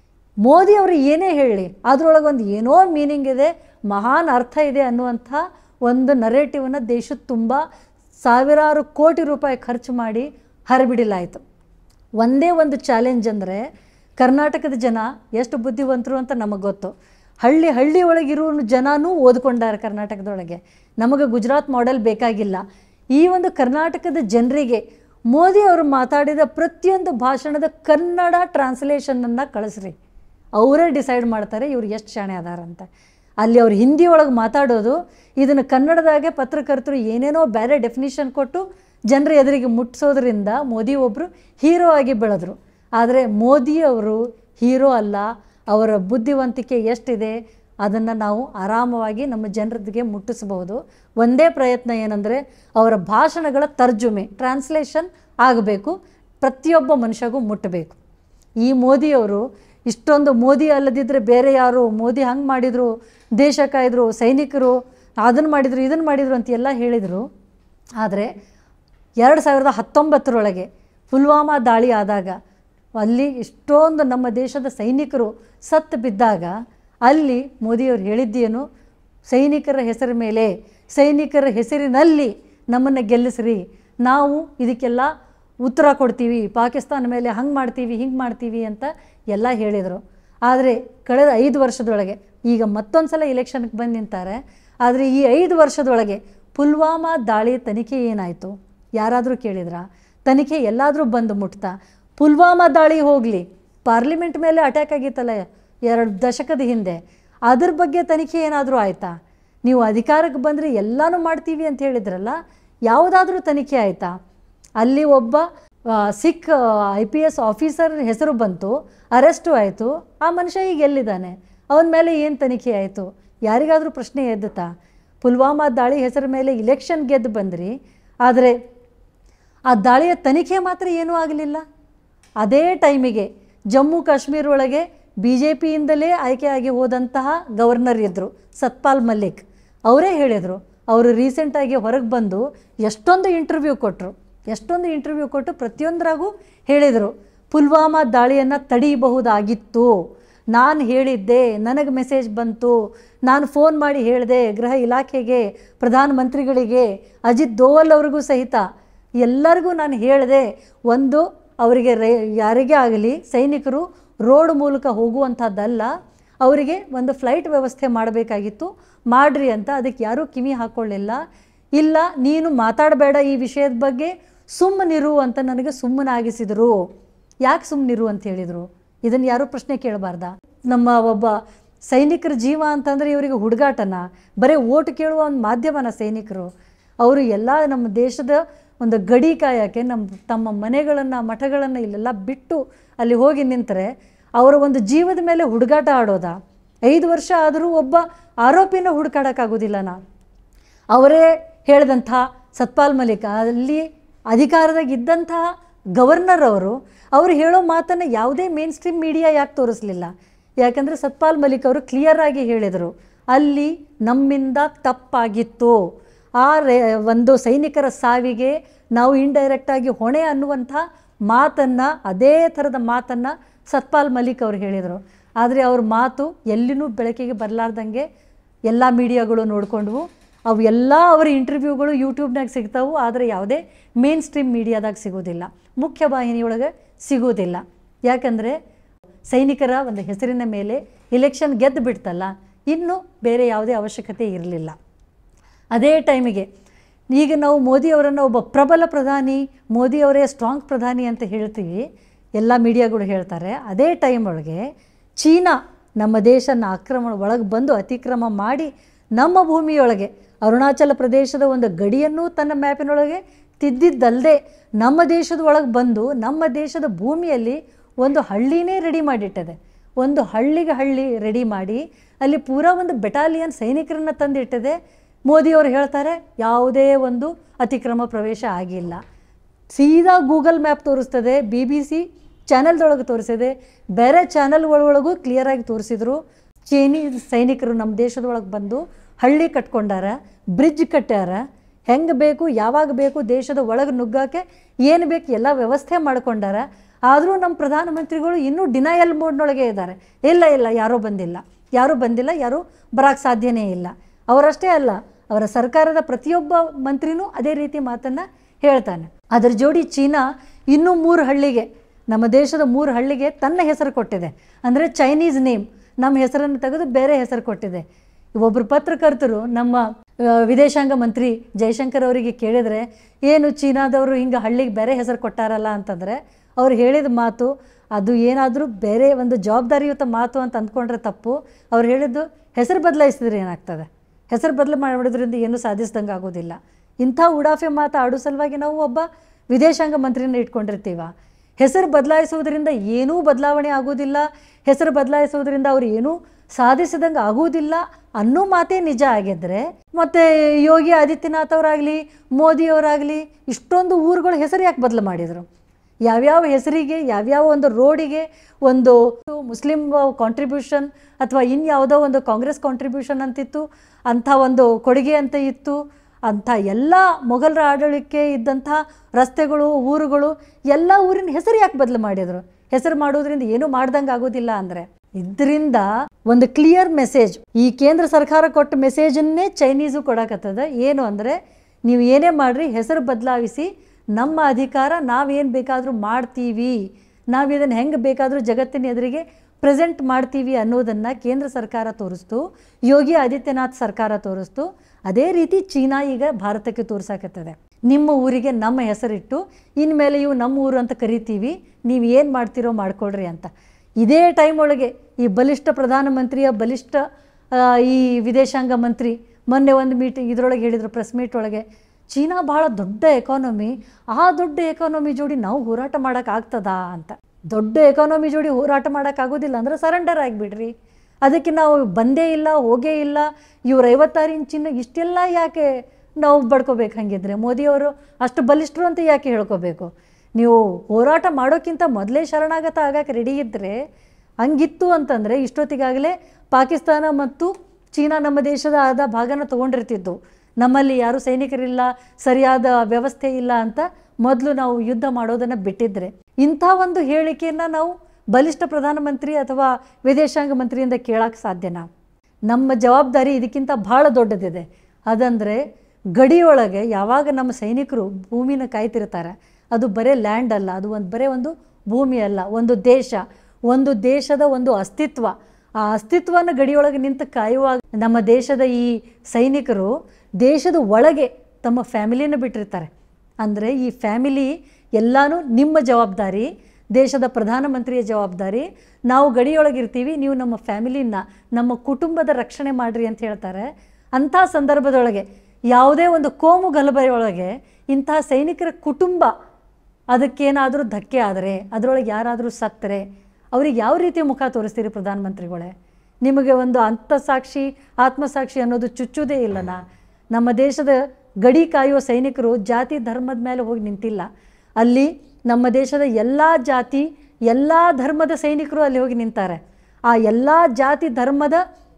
ಮೋದಿ ಅವರು ಏನೇ ಹೇಳಿ ಅದರೊಳಗೆ ಒಂದು ಏನೋ ಮೀನಿಂಗ್ ಇದೆ, ಮಹಾನ್ ಅರ್ಥ ಇದೆ ಅನ್ನುವಂಥ ಒಂದು ನರೇಟಿವನ್ನು ದೇಶದ ತುಂಬ ಸಾವಿರಾರು ಕೋಟಿ ರೂಪಾಯಿ ಖರ್ಚು ಮಾಡಿ ಹರಿಬಿಡಲಾಯಿತು. ಒಂದೇ ಒಂದು ಚಾಲೆಂಜ್ ಅಂದರೆ, ಕರ್ನಾಟಕದ ಜನ ಎಷ್ಟು ಬುದ್ಧಿವಂತರು ಅಂತ ನಮಗೆ ಗೊತ್ತು. ಹಳ್ಳಿ ಹಳ್ಳಿ ಒಳಗಿರೋ ಜನನೂ ಓದ್ಕೊಂಡಾರೆ ಕರ್ನಾಟಕದೊಳಗೆ. ನಮಗೆ ಗುಜರಾತ್ ಮಾಡೆಲ್ ಬೇಕಾಗಿಲ್ಲ. ಈ ಒಂದು ಕರ್ನಾಟಕದ ಜನರಿಗೆ ಮೋದಿ ಅವರು ಮಾತಾಡಿದ ಪ್ರತಿಯೊಂದು ಭಾಷಣದ ಕನ್ನಡ ಟ್ರಾನ್ಸ್ಲೇಷನನ್ನು ಕಳಿಸ್ರಿ, ಅವರೇ ಡಿಸೈಡ್ ಮಾಡ್ತಾರೆ ಇವ್ರು ಎಷ್ಟು ಶಾಣೆ ಅದಾರಂತ. ಅಲ್ಲಿ ಅವ್ರು ಹಿಂದಿ ಒಳಗೆ ಮಾತಾಡೋದು, ಇದನ್ನು ಕನ್ನಡದಾಗೆ ಪತ್ರಕರ್ತರು ಏನೇನೋ ಬೇರೆ ಡೆಫಿನಿಷನ್ ಕೊಟ್ಟು ಜನರ ಎದುರಿಗೆ ಮುಟ್ಟಿಸೋದ್ರಿಂದ ಮೋದಿ ಒಬ್ಬರು ಹೀರೋ ಆಗಿ ಬೆಳೆದ್ರು. ಆದರೆ ಮೋದಿಯವರು ಹೀರೋ ಅಲ್ಲ, ಅವರ ಬುದ್ಧಿವಂತಿಕೆ ಎಷ್ಟಿದೆ ಅದನ್ನು ನಾವು ಆರಾಮವಾಗಿ ನಮ್ಮ ಜನರಿಗೆ ಮುಟ್ಟಿಸಬಹುದು. ಒಂದೇ ಪ್ರಯತ್ನ ಏನಂದರೆ, ಅವರ ಭಾಷಣಗಳ ತರ್ಜುಮೆ ಟ್ರಾನ್ಸ್ಲೇಷನ್ ಆಗಬೇಕು, ಪ್ರತಿಯೊಬ್ಬ ಮನುಷ್ಯಗೂ ಮುಟ್ಟಬೇಕು. ಈ ಮೋದಿಯವರು ಇಷ್ಟೊಂದು ಮೋದಿ ಅಲ್ಲದಿದ್ದರೆ ಬೇರೆ ಯಾರು, ಮೋದಿ ಹಂಗೆ ಮಾಡಿದರು, ದೇಶ ಕಾಯ್ದರು, ಸೈನಿಕರು ಅದನ್ನು ಮಾಡಿದರು ಇದನ್ನು ಮಾಡಿದರು ಅಂತ ಎಲ್ಲ ಹೇಳಿದರು. ಆದರೆ ಎರಡು ಸಾವಿರದ ಹತ್ತೊಂಬತ್ತರೊಳಗೆ ಪುಲ್ವಾಮಾ ದಾಳಿ ಆದಾಗ, ಅಲ್ಲಿ ಇಷ್ಟೊಂದು ನಮ್ಮ ದೇಶದ ಸೈನಿಕರು ಸತ್ತು ಬಿದ್ದಾಗ ಅಲ್ಲಿ ಮೋದಿಯವರು ಹೇಳಿದ್ದೇನು, ಸೈನಿಕರ ಹೆಸರ ಮೇಲೆ, ಸೈನಿಕರ ಹೆಸರಿನಲ್ಲಿ ನಮ್ಮನ್ನು ಗೆಲ್ಲಿಸ್ರಿ, ನಾವು ಇದಕ್ಕೆಲ್ಲ ಉತ್ತರ ಕೊಡ್ತೀವಿ, ಪಾಕಿಸ್ತಾನ ಮೇಲೆ ಹಂಗೆ ಮಾಡ್ತೀವಿ ಹಿಂಗೆ ಮಾಡ್ತೀವಿ ಅಂತ ಎಲ್ಲ ಹೇಳಿದರು. ಆದರೆ ಕಳೆದ ಐದು ವರ್ಷದೊಳಗೆ, ಈಗ ಮತ್ತೊಂದು ಸಲ ಇಲೆಕ್ಷನ್ಗೆ ಬಂದು ನಿಂತಾರೆ, ಆದರೆ ಈ ಐದು ವರ್ಷದೊಳಗೆ ಪುಲ್ವಾಮಾ ದಾಳಿ ತನಿಖೆ ಏನಾಯಿತು ಯಾರಾದರೂ ಕೇಳಿದ್ರಾ? ತನಿಖೆ ಎಲ್ಲಾದರೂ ಬಂದು ಮುಟ್ತಾ? ಪುಲ್ವಾಮಾ ದಾಳಿ ಹೋಗಲಿ, ಪಾರ್ಲಿಮೆಂಟ್ ಮೇಲೆ ಅಟ್ಯಾಕ್ ಆಗಿತ್ತಲ್ಲ ಎರಡು ದಶಕದ ಹಿಂದೆ, ಅದ್ರ ಬಗ್ಗೆ ತನಿಖೆ ಏನಾದರೂ ಆಯಿತಾ? ನೀವು ಅಧಿಕಾರಕ್ಕೆ ಬಂದರೆ ಎಲ್ಲನೂ ಮಾಡ್ತೀವಿ ಅಂತ ಹೇಳಿದ್ರಲ್ಲ, ಯಾವುದಾದ್ರೂ ತನಿಖೆ ಆಯಿತಾ? ಅಲ್ಲಿ ಒಬ್ಬ Sikh I P S officer ಹೆಸರು ಬಂತು, ಅರೆಸ್ಟು ಆಯಿತು, ಆ ಮನುಷ್ಯ ಈಗ ಎಲ್ಲಿದ್ದಾನೆ? ಅವನ ಮೇಲೆ ಏನು ತನಿಖೆ ಆಯಿತು? ಯಾರಿಗಾದರೂ ಪ್ರಶ್ನೆ ಎದ್ದುತ್ತಾ? ಪುಲ್ವಾಮಾ ದಾಳಿ ಹೆಸರ ಮೇಲೆ ಇಲೆಕ್ಷನ್ ಗೆದ್ದು ಬಂದ್ರಿ, ಆದರೆ ಆ ದಾಳಿಯ ತನಿಖೆ ಮಾತ್ರ ಏನೂ ಆಗಲಿಲ್ಲ. ಅದೇ ಟೈಮಿಗೆ ಜಮ್ಮು ಕಾಶ್ಮೀರ ಒಳಗೆ ಬಿ ಜೆ ಪಿಯಿಂದಲೇ ಆಯ್ಕೆಯಾಗಿ ಹೋದಂತಹ ಗವರ್ನರ್ ಇದ್ದರು, ಸತ್ಪಾಲ್ ಮಲ್ಲಿಕ್. ಅವರೇ ಹೇಳಿದರು, ಅವರು ರೀಸೆಂಟಾಗಿ ಹೊರಗೆ ಬಂದು ಎಷ್ಟೊಂದು ಇಂಟರ್ವ್ಯೂ ಕೊಟ್ಟರು, ಎಷ್ಟೊಂದು ಇಂಟರ್ವ್ಯೂ ಕೊಟ್ಟು ಪ್ರತಿಯೊಂದರಾಗೂ ಹೇಳಿದರು, ಪುಲ್ವಾಮಾ ದಾಳಿಯನ್ನು ತಡೆಯಬಹುದಾಗಿತ್ತು, ನಾನು ಹೇಳಿದ್ದೆ, ನನಗೆ ಮೆಸೇಜ್ ಬಂತು, ನಾನು ಫೋನ್ ಮಾಡಿ ಹೇಳಿದೆ ಗೃಹ ಇಲಾಖೆಗೆ, ಪ್ರಧಾನಮಂತ್ರಿಗಳಿಗೆ, ಅಜಿತ್ ದೋವಲ್ ಅವ್ರಿಗೂ ಸಹಿತ ಎಲ್ಲರಿಗೂ ನಾನು ಹೇಳಿದೆ, ಒಂದು ಅವರಿಗೆ ರೈ ಯಾರಿಗೇ ಆಗಲಿ ಸೈನಿಕರು ರೋಡ್ ಮೂಲಕ ಹೋಗುವಂಥದ್ದಲ್ಲ, ಅವರಿಗೆ ಒಂದು ಫ್ಲೈಟ್ ವ್ಯವಸ್ಥೆ ಮಾಡಬೇಕಾಗಿತ್ತು, ಮಾಡ್ರಿ ಅಂತ. ಅದಕ್ಕೆ ಯಾರೂ ಕಿವಿ ಹಾಕ್ಕೊಳ್ಳಿಲ್ಲ. ಇಲ್ಲ ನೀನು ಮಾತಾಡಬೇಡ ಈ ವಿಷಯದ ಬಗ್ಗೆ, ಸುಮ್ಮನಿರು ಅಂತ ನನಗೆ ಸುಮ್ಮನಾಗಿಸಿದರು. ಯಾಕೆ ಸುಮ್ಮನಿರು ಅಂತ ಹೇಳಿದರು? ಇದನ್ನು ಯಾರೂ ಪ್ರಶ್ನೆ ಕೇಳಬಾರ್ದ? ನಮ್ಮ ಒಬ್ಬ ಸೈನಿಕರ ಜೀವ ಅಂತಂದರೆ ಇವರಿಗೆ ಹುಡುಗಾಟನ, ಬರೀ ಓಟು ಕೇಳುವ ಒಂದು ಮಾಧ್ಯಮನ ಸೈನಿಕರು. ಅವರು ಎಲ್ಲ ನಮ್ಮ ದೇಶದ ಒಂದು ಗಡಿ ಕಾಯೋಕ್ಕೆ ನಮ್ಮ ತಮ್ಮ ಮನೆಗಳನ್ನು ಮಠಗಳನ್ನು ಇಲ್ಲೆಲ್ಲ ಬಿಟ್ಟು ಅಲ್ಲಿ ಹೋಗಿ ನಿಂತರೆ ಅವರ ಒಂದು ಜೀವದ ಮೇಲೆ ಹುಡುಗಾಟ ಆಡೋದ? ಐದು ವರ್ಷ ಆದರೂ ಒಬ್ಬ ಆರೋಪಿನ ಹುಡುಕಾಡೋಕ್ಕಾಗೋದಿಲ್ಲ. ನಾ ಅವರೇ ಹೇಳಿದಂಥ ಸತ್ಪಾಲ್ ಮಲಿಕ್, ಅಲ್ಲಿ ಅಧಿಕಾರದಾಗ ಇದ್ದಂತಹ ಗವರ್ನರ್ ಅವರು ಅವರು ಹೇಳೋ ಮಾತನ್ನು ಯಾವುದೇ ಮೇನ್ ಸ್ಟ್ರೀಮ್ ಮೀಡಿಯಾ ಯಾಕೆ ತೋರಿಸಲಿಲ್ಲ? ಯಾಕಂದರೆ ಸತ್ಪಾಲ್ ಮಲಿಕ್ ಅವರು ಕ್ಲಿಯರಾಗಿ ಹೇಳಿದರು, ಅಲ್ಲಿ ನಮ್ಮಿಂದ ತಪ್ಪಾಗಿತ್ತು, ಆ ರೇ ಒಂದು ಸೈನಿಕರ ಸಾವಿಗೆ ನಾವು ಇಂಡೈರೆಕ್ಟಾಗಿ ಹೊಣೆ ಅನ್ನುವಂಥ ಮಾತನ್ನು, ಅದೇ ಥರದ ಮಾತನ್ನು ಸತ್ಪಾಲ್ ಮಲಿಕ್ ಅವರು ಹೇಳಿದರು. ಆದರೆ ಅವ್ರ ಮಾತು ಎಲ್ಲಿನೂ ಬೆಳಕಿಗೆ ಬರಲಾರ್ದಂಗೆ ಎಲ್ಲ ಮೀಡಿಯಾಗಳು ನೋಡಿಕೊಂಡ್ವು. ಅವು ಎಲ್ಲ ಅವರ ಇಂಟರ್ವ್ಯೂಗಳು ಯೂಟ್ಯೂಬ್ನಾಗ ಸಿಗ್ತಾವೆ, ಆದರೆ ಯಾವುದೇ ಮೇನ್ ಸ್ಟ್ರೀಮ್ ಮೀಡಿಯಾದಾಗ ಸಿಗೋದಿಲ್ಲ, ಮುಖ್ಯ ವಾಹಿನಿಯೊಳಗೆ ಸಿಗೋದಿಲ್ಲ. ಯಾಕಂದರೆ ಸೈನಿಕರ ಒಂದು ಹೆಸರಿನ ಮೇಲೆ ಇಲೆಕ್ಷನ್ ಗೆದ್ದು ಬಿಡ್ತಲ್ಲ, ಇನ್ನೂ ಬೇರೆ ಯಾವುದೇ ಅವಶ್ಯಕತೆ ಇರಲಿಲ್ಲ. ಅದೇ ಟೈಮಿಗೆ ಈಗ ನಾವು ಮೋದಿಯವರನ್ನು ಒಬ್ಬ ಪ್ರಬಲ ಪ್ರಧಾನಿ, ಮೋದಿಯವರೇ ಸ್ಟ್ರಾಂಗ್ ಪ್ರಧಾನಿ ಅಂತ ಹೇಳ್ತೀವಿ, ಎಲ್ಲ ಮೀಡಿಯಾಗಳು ಹೇಳ್ತಾರೆ. ಅದೇ ಟೈಮ್ ಒಳಗೆ ಚೀನಾ ನಮ್ಮ ದೇಶನ ಆಕ್ರಮಣ ಒಳಗೆ ಬಂದು ಅತಿಕ್ರಮ ಮಾಡಿ ನಮ್ಮ ಭೂಮಿಯೊಳಗೆ ಅರುಣಾಚಲ ಪ್ರದೇಶದ ಒಂದು ಗಡಿಯನ್ನು ತನ್ನ ಮ್ಯಾಪಿನೊಳಗೆ ತಿದ್ದಿದ್ದಲ್ಲದೆ ನಮ್ಮ ದೇಶದ ಒಳಗೆ ಬಂದು ನಮ್ಮ ದೇಶದ ಭೂಮಿಯಲ್ಲಿ ಒಂದು ಹಳ್ಳಿನೇ ರೆಡಿ ಮಾಡಿಟ್ಟದೆ. ಒಂದು ಹಳ್ಳಿಗೆ ಹಳ್ಳಿ ರೆಡಿ ಮಾಡಿ ಅಲ್ಲಿ ಪೂರಾ ಒಂದು ಬೆಟಾಲಿಯನ್ ಸೈನಿಕರನ್ನು ತಂದಿಟ್ಟಿದೆ. ಮೋದಿಯವರು ಹೇಳ್ತಾರೆ ಯಾವುದೇ ಒಂದು ಅತಿಕ್ರಮ ಪ್ರವೇಶ ಆಗಿಲ್ಲ. ಸೀದಾ ಗೂಗಲ್ ಮ್ಯಾಪ್ ತೋರಿಸ್ತದೆ, ಬಿ ಬಿ ಸಿ ಚಾನಲ್ದೊಳಗೆ ತೋರಿಸಿದೆ, ಬೇರೆ ಚಾನಲ್ಗಳೊಳಗೂ ಕ್ಲಿಯರಾಗಿ ತೋರಿಸಿದ್ರು. ಚೈನೀಸ್ ಸೈನಿಕರು ನಮ್ಮ ದೇಶದೊಳಗೆ ಬಂದು ಹಳ್ಳಿ ಕಟ್ಕೊಂಡಾರ, ಬ್ರಿಡ್ಜ್ ಕಟ್ಟ್ಯಾರ, ಹೆಂಗೆ ಬೇಕು ಯಾವಾಗ ಬೇಕು ದೇಶದ ಒಳಗೆ ನುಗ್ಗಕ್ಕೆ ಏನು ಬೇಕು ಎಲ್ಲ ವ್ಯವಸ್ಥೆ ಮಾಡ್ಕೊಂಡಾರ. ಆದರೂ ನಮ್ಮ ಪ್ರಧಾನಮಂತ್ರಿಗಳು ಇನ್ನೂ ಡಿನಯಲ್ ಮೋಡ್ನೊಳಗೆ ಇದ್ದಾರೆ. ಇಲ್ಲ ಇಲ್ಲ ಯಾರೂ ಬಂದಿಲ್ಲ, ಯಾರೂ ಬಂದಿಲ್ಲ, ಯಾರೂ ಬರೋಕ್ಕೆ ಸಾಧ್ಯನೇ ಇಲ್ಲ. ಅವರಷ್ಟೇ ಅಲ್ಲ, ಅವರ ಸರ್ಕಾರದ ಪ್ರತಿಯೊಬ್ಬ ಮಂತ್ರಿನೂ ಅದೇ ರೀತಿ ಮಾತನ್ನು ಹೇಳ್ತಾನೆ. ಅದರ ಜೋಡಿ ಚೀನಾ ಇನ್ನೂ ಮೂರು ಹಳ್ಳಿಗೆ, ನಮ್ಮ ದೇಶದ ಮೂರು ಹಳ್ಳಿಗೆ ತನ್ನ ಹೆಸರು ಕೊಟ್ಟಿದೆ. ಅಂದರೆ ಚೈನೀಸ್ ನೇಮ್, ನಮ್ಮ ಹೆಸರನ್ನು ತೆಗೆದು ಬೇರೆ ಹೆಸರು ಕೊಟ್ಟಿದೆ. ಒಬ್ಬರು ಪತ್ರಕರ್ತರು ನಮ್ಮ ವಿದೇಶಾಂಗ ಮಂತ್ರಿ ಜೈಶಂಕರ್ ಅವರಿಗೆ ಕೇಳಿದರೆ, ಏನು ಚೀನಾದವರು ಹಿಂಗೆ ಹಳ್ಳಿಗೆ ಬೇರೆ ಹೆಸರು ಕೊಟ್ಟಾರಲ್ಲ ಅಂತಂದರೆ, ಅವ್ರು ಹೇಳಿದ ಮಾತು ಅದು ಏನಾದರೂ ಬೇರೆ ಒಂದು ಜವಾಬ್ದಾರಿಯುತ ಮಾತು ಅಂತ ಅಂದ್ಕೊಂಡ್ರೆ ತಪ್ಪು. ಅವ್ರು ಹೇಳಿದ್ದು ಹೆಸರು ಬದಲಾಯಿಸಿದ್ರೆ ಏನಾಗ್ತದೆ, ಹೆಸರು ಬದಲು ಮಾಡಿದ್ರಿಂದ ಏನೂ ಸಾಧಿಸ್ದಂಗೆ ಆಗೋದಿಲ್ಲ. ಇಂಥ ಉಡಾಫೆ ಮಾತು ಆಡೋ ಸಲುವಾಗಿ ನಾವು ಒಬ್ಬ ವಿದೇಶಾಂಗ ಮಂತ್ರಿನ ಇಟ್ಕೊಂಡಿರ್ತೀವ. ಹೆಸರು ಬದಲಾಯಿಸೋದ್ರಿಂದ ಏನೂ ಬದಲಾವಣೆ ಆಗೋದಿಲ್ಲ, ಹೆಸರು ಬದಲಾಯಿಸೋದ್ರಿಂದ ಅವ್ರು ಏನೂ ಸಾಧಿಸಿದಂಗೆ ಆಗೋದಿಲ್ಲ ಅನ್ನೋ ಮಾತೇ ನಿಜ ಆಗಿದ್ದರೆ, ಮತ್ತು ಯೋಗಿ ಆದಿತ್ಯನಾಥ್ ಅವರಾಗಲಿ ಮೋದಿಯವರಾಗಲಿ ಇಷ್ಟೊಂದು ಊರುಗಳ ಹೆಸರು ಯಾಕೆ ಬದಲು ಮಾಡಿದರು? ಯಾವ್ಯಾವ ಹೆಸರಿಗೆ, ಯಾವ್ಯಾವ ಒಂದು ರೋಡಿಗೆ ಒಂದು ಮುಸ್ಲಿಂ ಕಾಂಟ್ರಿಬ್ಯೂಷನ್ ಅಥವಾ ಇನ್ಯಾವುದೋ ಒಂದು ಕಾಂಗ್ರೆಸ್ ಕಾಂಟ್ರಿಬ್ಯೂಷನ್ ಅಂತಿತ್ತು, ಅಂಥ ಒಂದು ಕೊಡುಗೆ ಅಂತ ಇತ್ತು. ಅಂಥ ಎಲ್ಲ ಮೊಘಲರ ಆಡಳಿಕೆ ಇದ್ದಂಥ ರಸ್ತೆಗಳು, ಊರುಗಳು, ಎಲ್ಲ ಊರಿನ ಹೆಸರು ಯಾಕೆ ಬದಲು ಮಾಡಿದರು? ಹೆಸರು ಮಾಡೋದ್ರಿಂದ ಏನೂ ಮಾಡ್ದಂಗೆ ಆಗೋದಿಲ್ಲ ಅಂದರೆ, ಇದರಿಂದ ಒಂದು ಕ್ಲಿಯರ್ ಮೆಸೇಜ್, ಈ ಕೇಂದ್ರ ಸರ್ಕಾರ ಕೊಟ್ಟ ಮೆಸೇಜನ್ನೇ ಚೈನೀಸು ಕೊಡಕತ್ತದ. ಏನು ಅಂದರೆ, ನೀವು ಏನೇ ಮಾಡಿರಿ ಹೆಸರು ಬದಲಾಯಿಸಿ, ನಮ್ಮ ಅಧಿಕಾರ ನಾವೇನು ಬೇಕಾದರೂ ಮಾಡ್ತೀವಿ, ನಾವು ಇದನ್ನು ಹೆಂಗೆ ಬೇಕಾದರೂ ಜಗತ್ತಿನ ಎದುರಿಗೆ ಪ್ರೆಸೆಂಟ್ ಮಾಡ್ತೀವಿ ಅನ್ನೋದನ್ನು ಕೇಂದ್ರ ಸರ್ಕಾರ ತೋರಿಸ್ತು, ಯೋಗಿ ಆದಿತ್ಯನಾಥ್ ಸರ್ಕಾರ ತೋರಿಸ್ತು. ಅದೇ ರೀತಿ ಚೀನಾ ಈಗ ಭಾರತಕ್ಕೆ ತೋರ್ಸಾಕತ್ತದೆ. ನಿಮ್ಮ ಊರಿಗೆ ನಮ್ಮ ಹೆಸರಿಟ್ಟು ಇನ್ಮೇಲೆ ಇವು ನಮ್ಮ ಊರು ಅಂತ ಕರಿತೀವಿ, ನೀವು ಏನು ಮಾಡ್ತೀರೋ ಮಾಡ್ಕೊಳ್ರಿ ಅಂತ. ಇದೇ ಟೈಮ್ ಒಳಗೆ ಈ ಬಲಿಷ್ಠ ಪ್ರಧಾನಮಂತ್ರಿಯ ಬಲಿಷ್ಠ ಈ ವಿದೇಶಾಂಗ ಮಂತ್ರಿ ಮೊನ್ನೆ ಒಂದು ಮೀಟಿಂಗ್ ಇದರೊಳಗೆ ಹೇಳಿದರು, ಪ್ರೆಸ್ ಮೀಟ್ ಒಳಗೆ, ಚೀನಾ ಭಾಳ ದೊಡ್ಡ ಎಕಾನಮಿ, ಆ ದೊಡ್ಡ ಎಕಾನಮಿ ಜೋಡಿ ನಾವು ಹೋರಾಟ ಮಾಡೋಕ್ಕಾಗ್ತದಾ ಅಂತ. ದೊಡ್ಡ ಎಕಾನಮಿ ಜೋಡಿ ಹೋರಾಟ ಮಾಡೋಕ್ಕಾಗೋದಿಲ್ಲ ಅಂದರೆ ಸರೆಂಡರ್ ಆಗಿಬಿಡ್ರಿ, ಅದಕ್ಕೆ ನಾವು ಬಂದೇ ಇಲ್ಲ ಹೋಗೇ ಇಲ್ಲ, ಇವ್ರು ಐವತ್ತಾರು ಇಂಚಿನ ಇಷ್ಟೆಲ್ಲ ಯಾಕೆ ನಾವು ಬಡ್ಕೋಬೇಕು? ಹಾಗಿದ್ರೆ ಮೋದಿಯವರು ಅಷ್ಟು ಬಲಿಷ್ಠರು ಅಂತ ಯಾಕೆ ಹೇಳ್ಕೋಬೇಕು? ನೀವು ಹೋರಾಟ ಮಾಡೋಕ್ಕಿಂತ ಮೊದಲೇ ಶರಣಾಗತ ಆಗಕ್ಕೆ ರೆಡಿ ಇದ್ದರೆ, ಹಂಗಿತ್ತು ಅಂತಂದರೆ ಇಷ್ಟೊತ್ತಿಗಾಗಲೇ ಪಾಕಿಸ್ತಾನ ಮತ್ತು ಚೀನಾ ನಮ್ಮ ದೇಶದ ಆದ ಭಾಗನ ತೊಗೊಂಡಿರ್ತಿದ್ದು. ನಮ್ಮಲ್ಲಿ ಯಾರೂ ಸೈನಿಕರಿಲ್ಲ, ಸರಿಯಾದ ವ್ಯವಸ್ಥೆ ಇಲ್ಲ ಅಂತ ಮೊದಲು ನಾವು ಯುದ್ಧ ಮಾಡೋದನ್ನು ಬಿಟ್ಟಿದ್ರೆ, ಇಂಥ ಒಂದು ಹೇಳಿಕೆಯನ್ನು ನಾವು ಬಲಿಷ್ಠ ಪ್ರಧಾನಮಂತ್ರಿ ಅಥವಾ ವಿದೇಶಾಂಗ ಮಂತ್ರಿಯಿಂದ ಕೇಳೋಕ್ಕೆ ಸಾಧ್ಯನಾ? ನಮ್ಮ ಜವಾಬ್ದಾರಿ ಇದಕ್ಕಿಂತ ಭಾಳ ದೊಡ್ಡದಿದೆ. ಅದಂದರೆ ಗಡಿಯೊಳಗೆ ಯಾವಾಗ ನಮ್ಮ ಸೈನಿಕರು ಭೂಮಿನ ಕಾಯ್ತಿರ್ತಾರೆ, ಅದು ಬರೀ ಲ್ಯಾಂಡ್ ಅಲ್ಲ, ಅದು ಒಂದು ಬರೀ ಒಂದು ಭೂಮಿ ಅಲ್ಲ, ಒಂದು ದೇಶ, ಒಂದು ದೇಶದ ಒಂದು ಅಸ್ತಿತ್ವ. ಆ ಅಸ್ತಿತ್ವನ ಗಡಿಯೊಳಗೆ ನಿಂತು ಕಾಯುವಾಗ ನಮ್ಮ ದೇಶದ ಈ ಸೈನಿಕರು ದೇಶದ ಒಳಗೆ ತಮ್ಮ ಫ್ಯಾಮಿಲಿನ ಬಿಟ್ಟಿರ್ತಾರೆ. ಅಂದರೆ ಈ ಫ್ಯಾಮಿಲಿ ಎಲ್ಲನೂ ನಿಮ್ಮ ಜವಾಬ್ದಾರಿ, ದೇಶದ ಪ್ರಧಾನಮಂತ್ರಿಯ ಜವಾಬ್ದಾರಿ. ನಾವು ಗಡಿಯೊಳಗಿರ್ತೀವಿ, ನೀವು ನಮ್ಮ ಫ್ಯಾಮಿಲಿನ, ನಮ್ಮ ಕುಟುಂಬದ ರಕ್ಷಣೆ ಮಾಡಿರಿ ಅಂತ ಹೇಳ್ತಾರೆ. ಅಂಥ ಸಂದರ್ಭದೊಳಗೆ ಯಾವುದೇ ಒಂದು ಕೋಮು ಗಲಭೆಯೊಳಗೆ ಇಂತಹ ಸೈನಿಕರ ಕುಟುಂಬ ಅದಕ್ಕೇನಾದರೂ ಧಕ್ಕೆ ಆದರೆ, ಅದರೊಳಗೆ ಯಾರಾದರೂ ಸತ್ತರೆ ಅವ್ರಿಗೆ ಯಾವ ರೀತಿ ಮುಖ ತೋರಿಸ್ತೀರಿ ಪ್ರಧಾನಮಂತ್ರಿಗಳೇ? ನಿಮಗೆ ಒಂದು ಅಂತಸಾಕ್ಷಿ ಆತ್ಮಸಾಕ್ಷಿ ಅನ್ನೋದು ಚುಚ್ಚುವುದೇ ಇಲ್ಲನಾ? ನಮ್ಮ ದೇಶದ ಗಡಿ ಕಾಯುವ ಸೈನಿಕರು ಜಾತಿ ಧರ್ಮದ ಮೇಲೆ ಹೋಗಿ ನಿಂತಿಲ್ಲ. ಅಲ್ಲಿ ನಮ್ಮ ದೇಶದ ಎಲ್ಲ ಜಾತಿ ಎಲ್ಲ ಧರ್ಮದ ಸೈನಿಕರು ಅಲ್ಲಿ ಹೋಗಿ ನಿಂತಾರೆ. ಆ ಎಲ್ಲ ಜಾತಿ ಧರ್ಮದ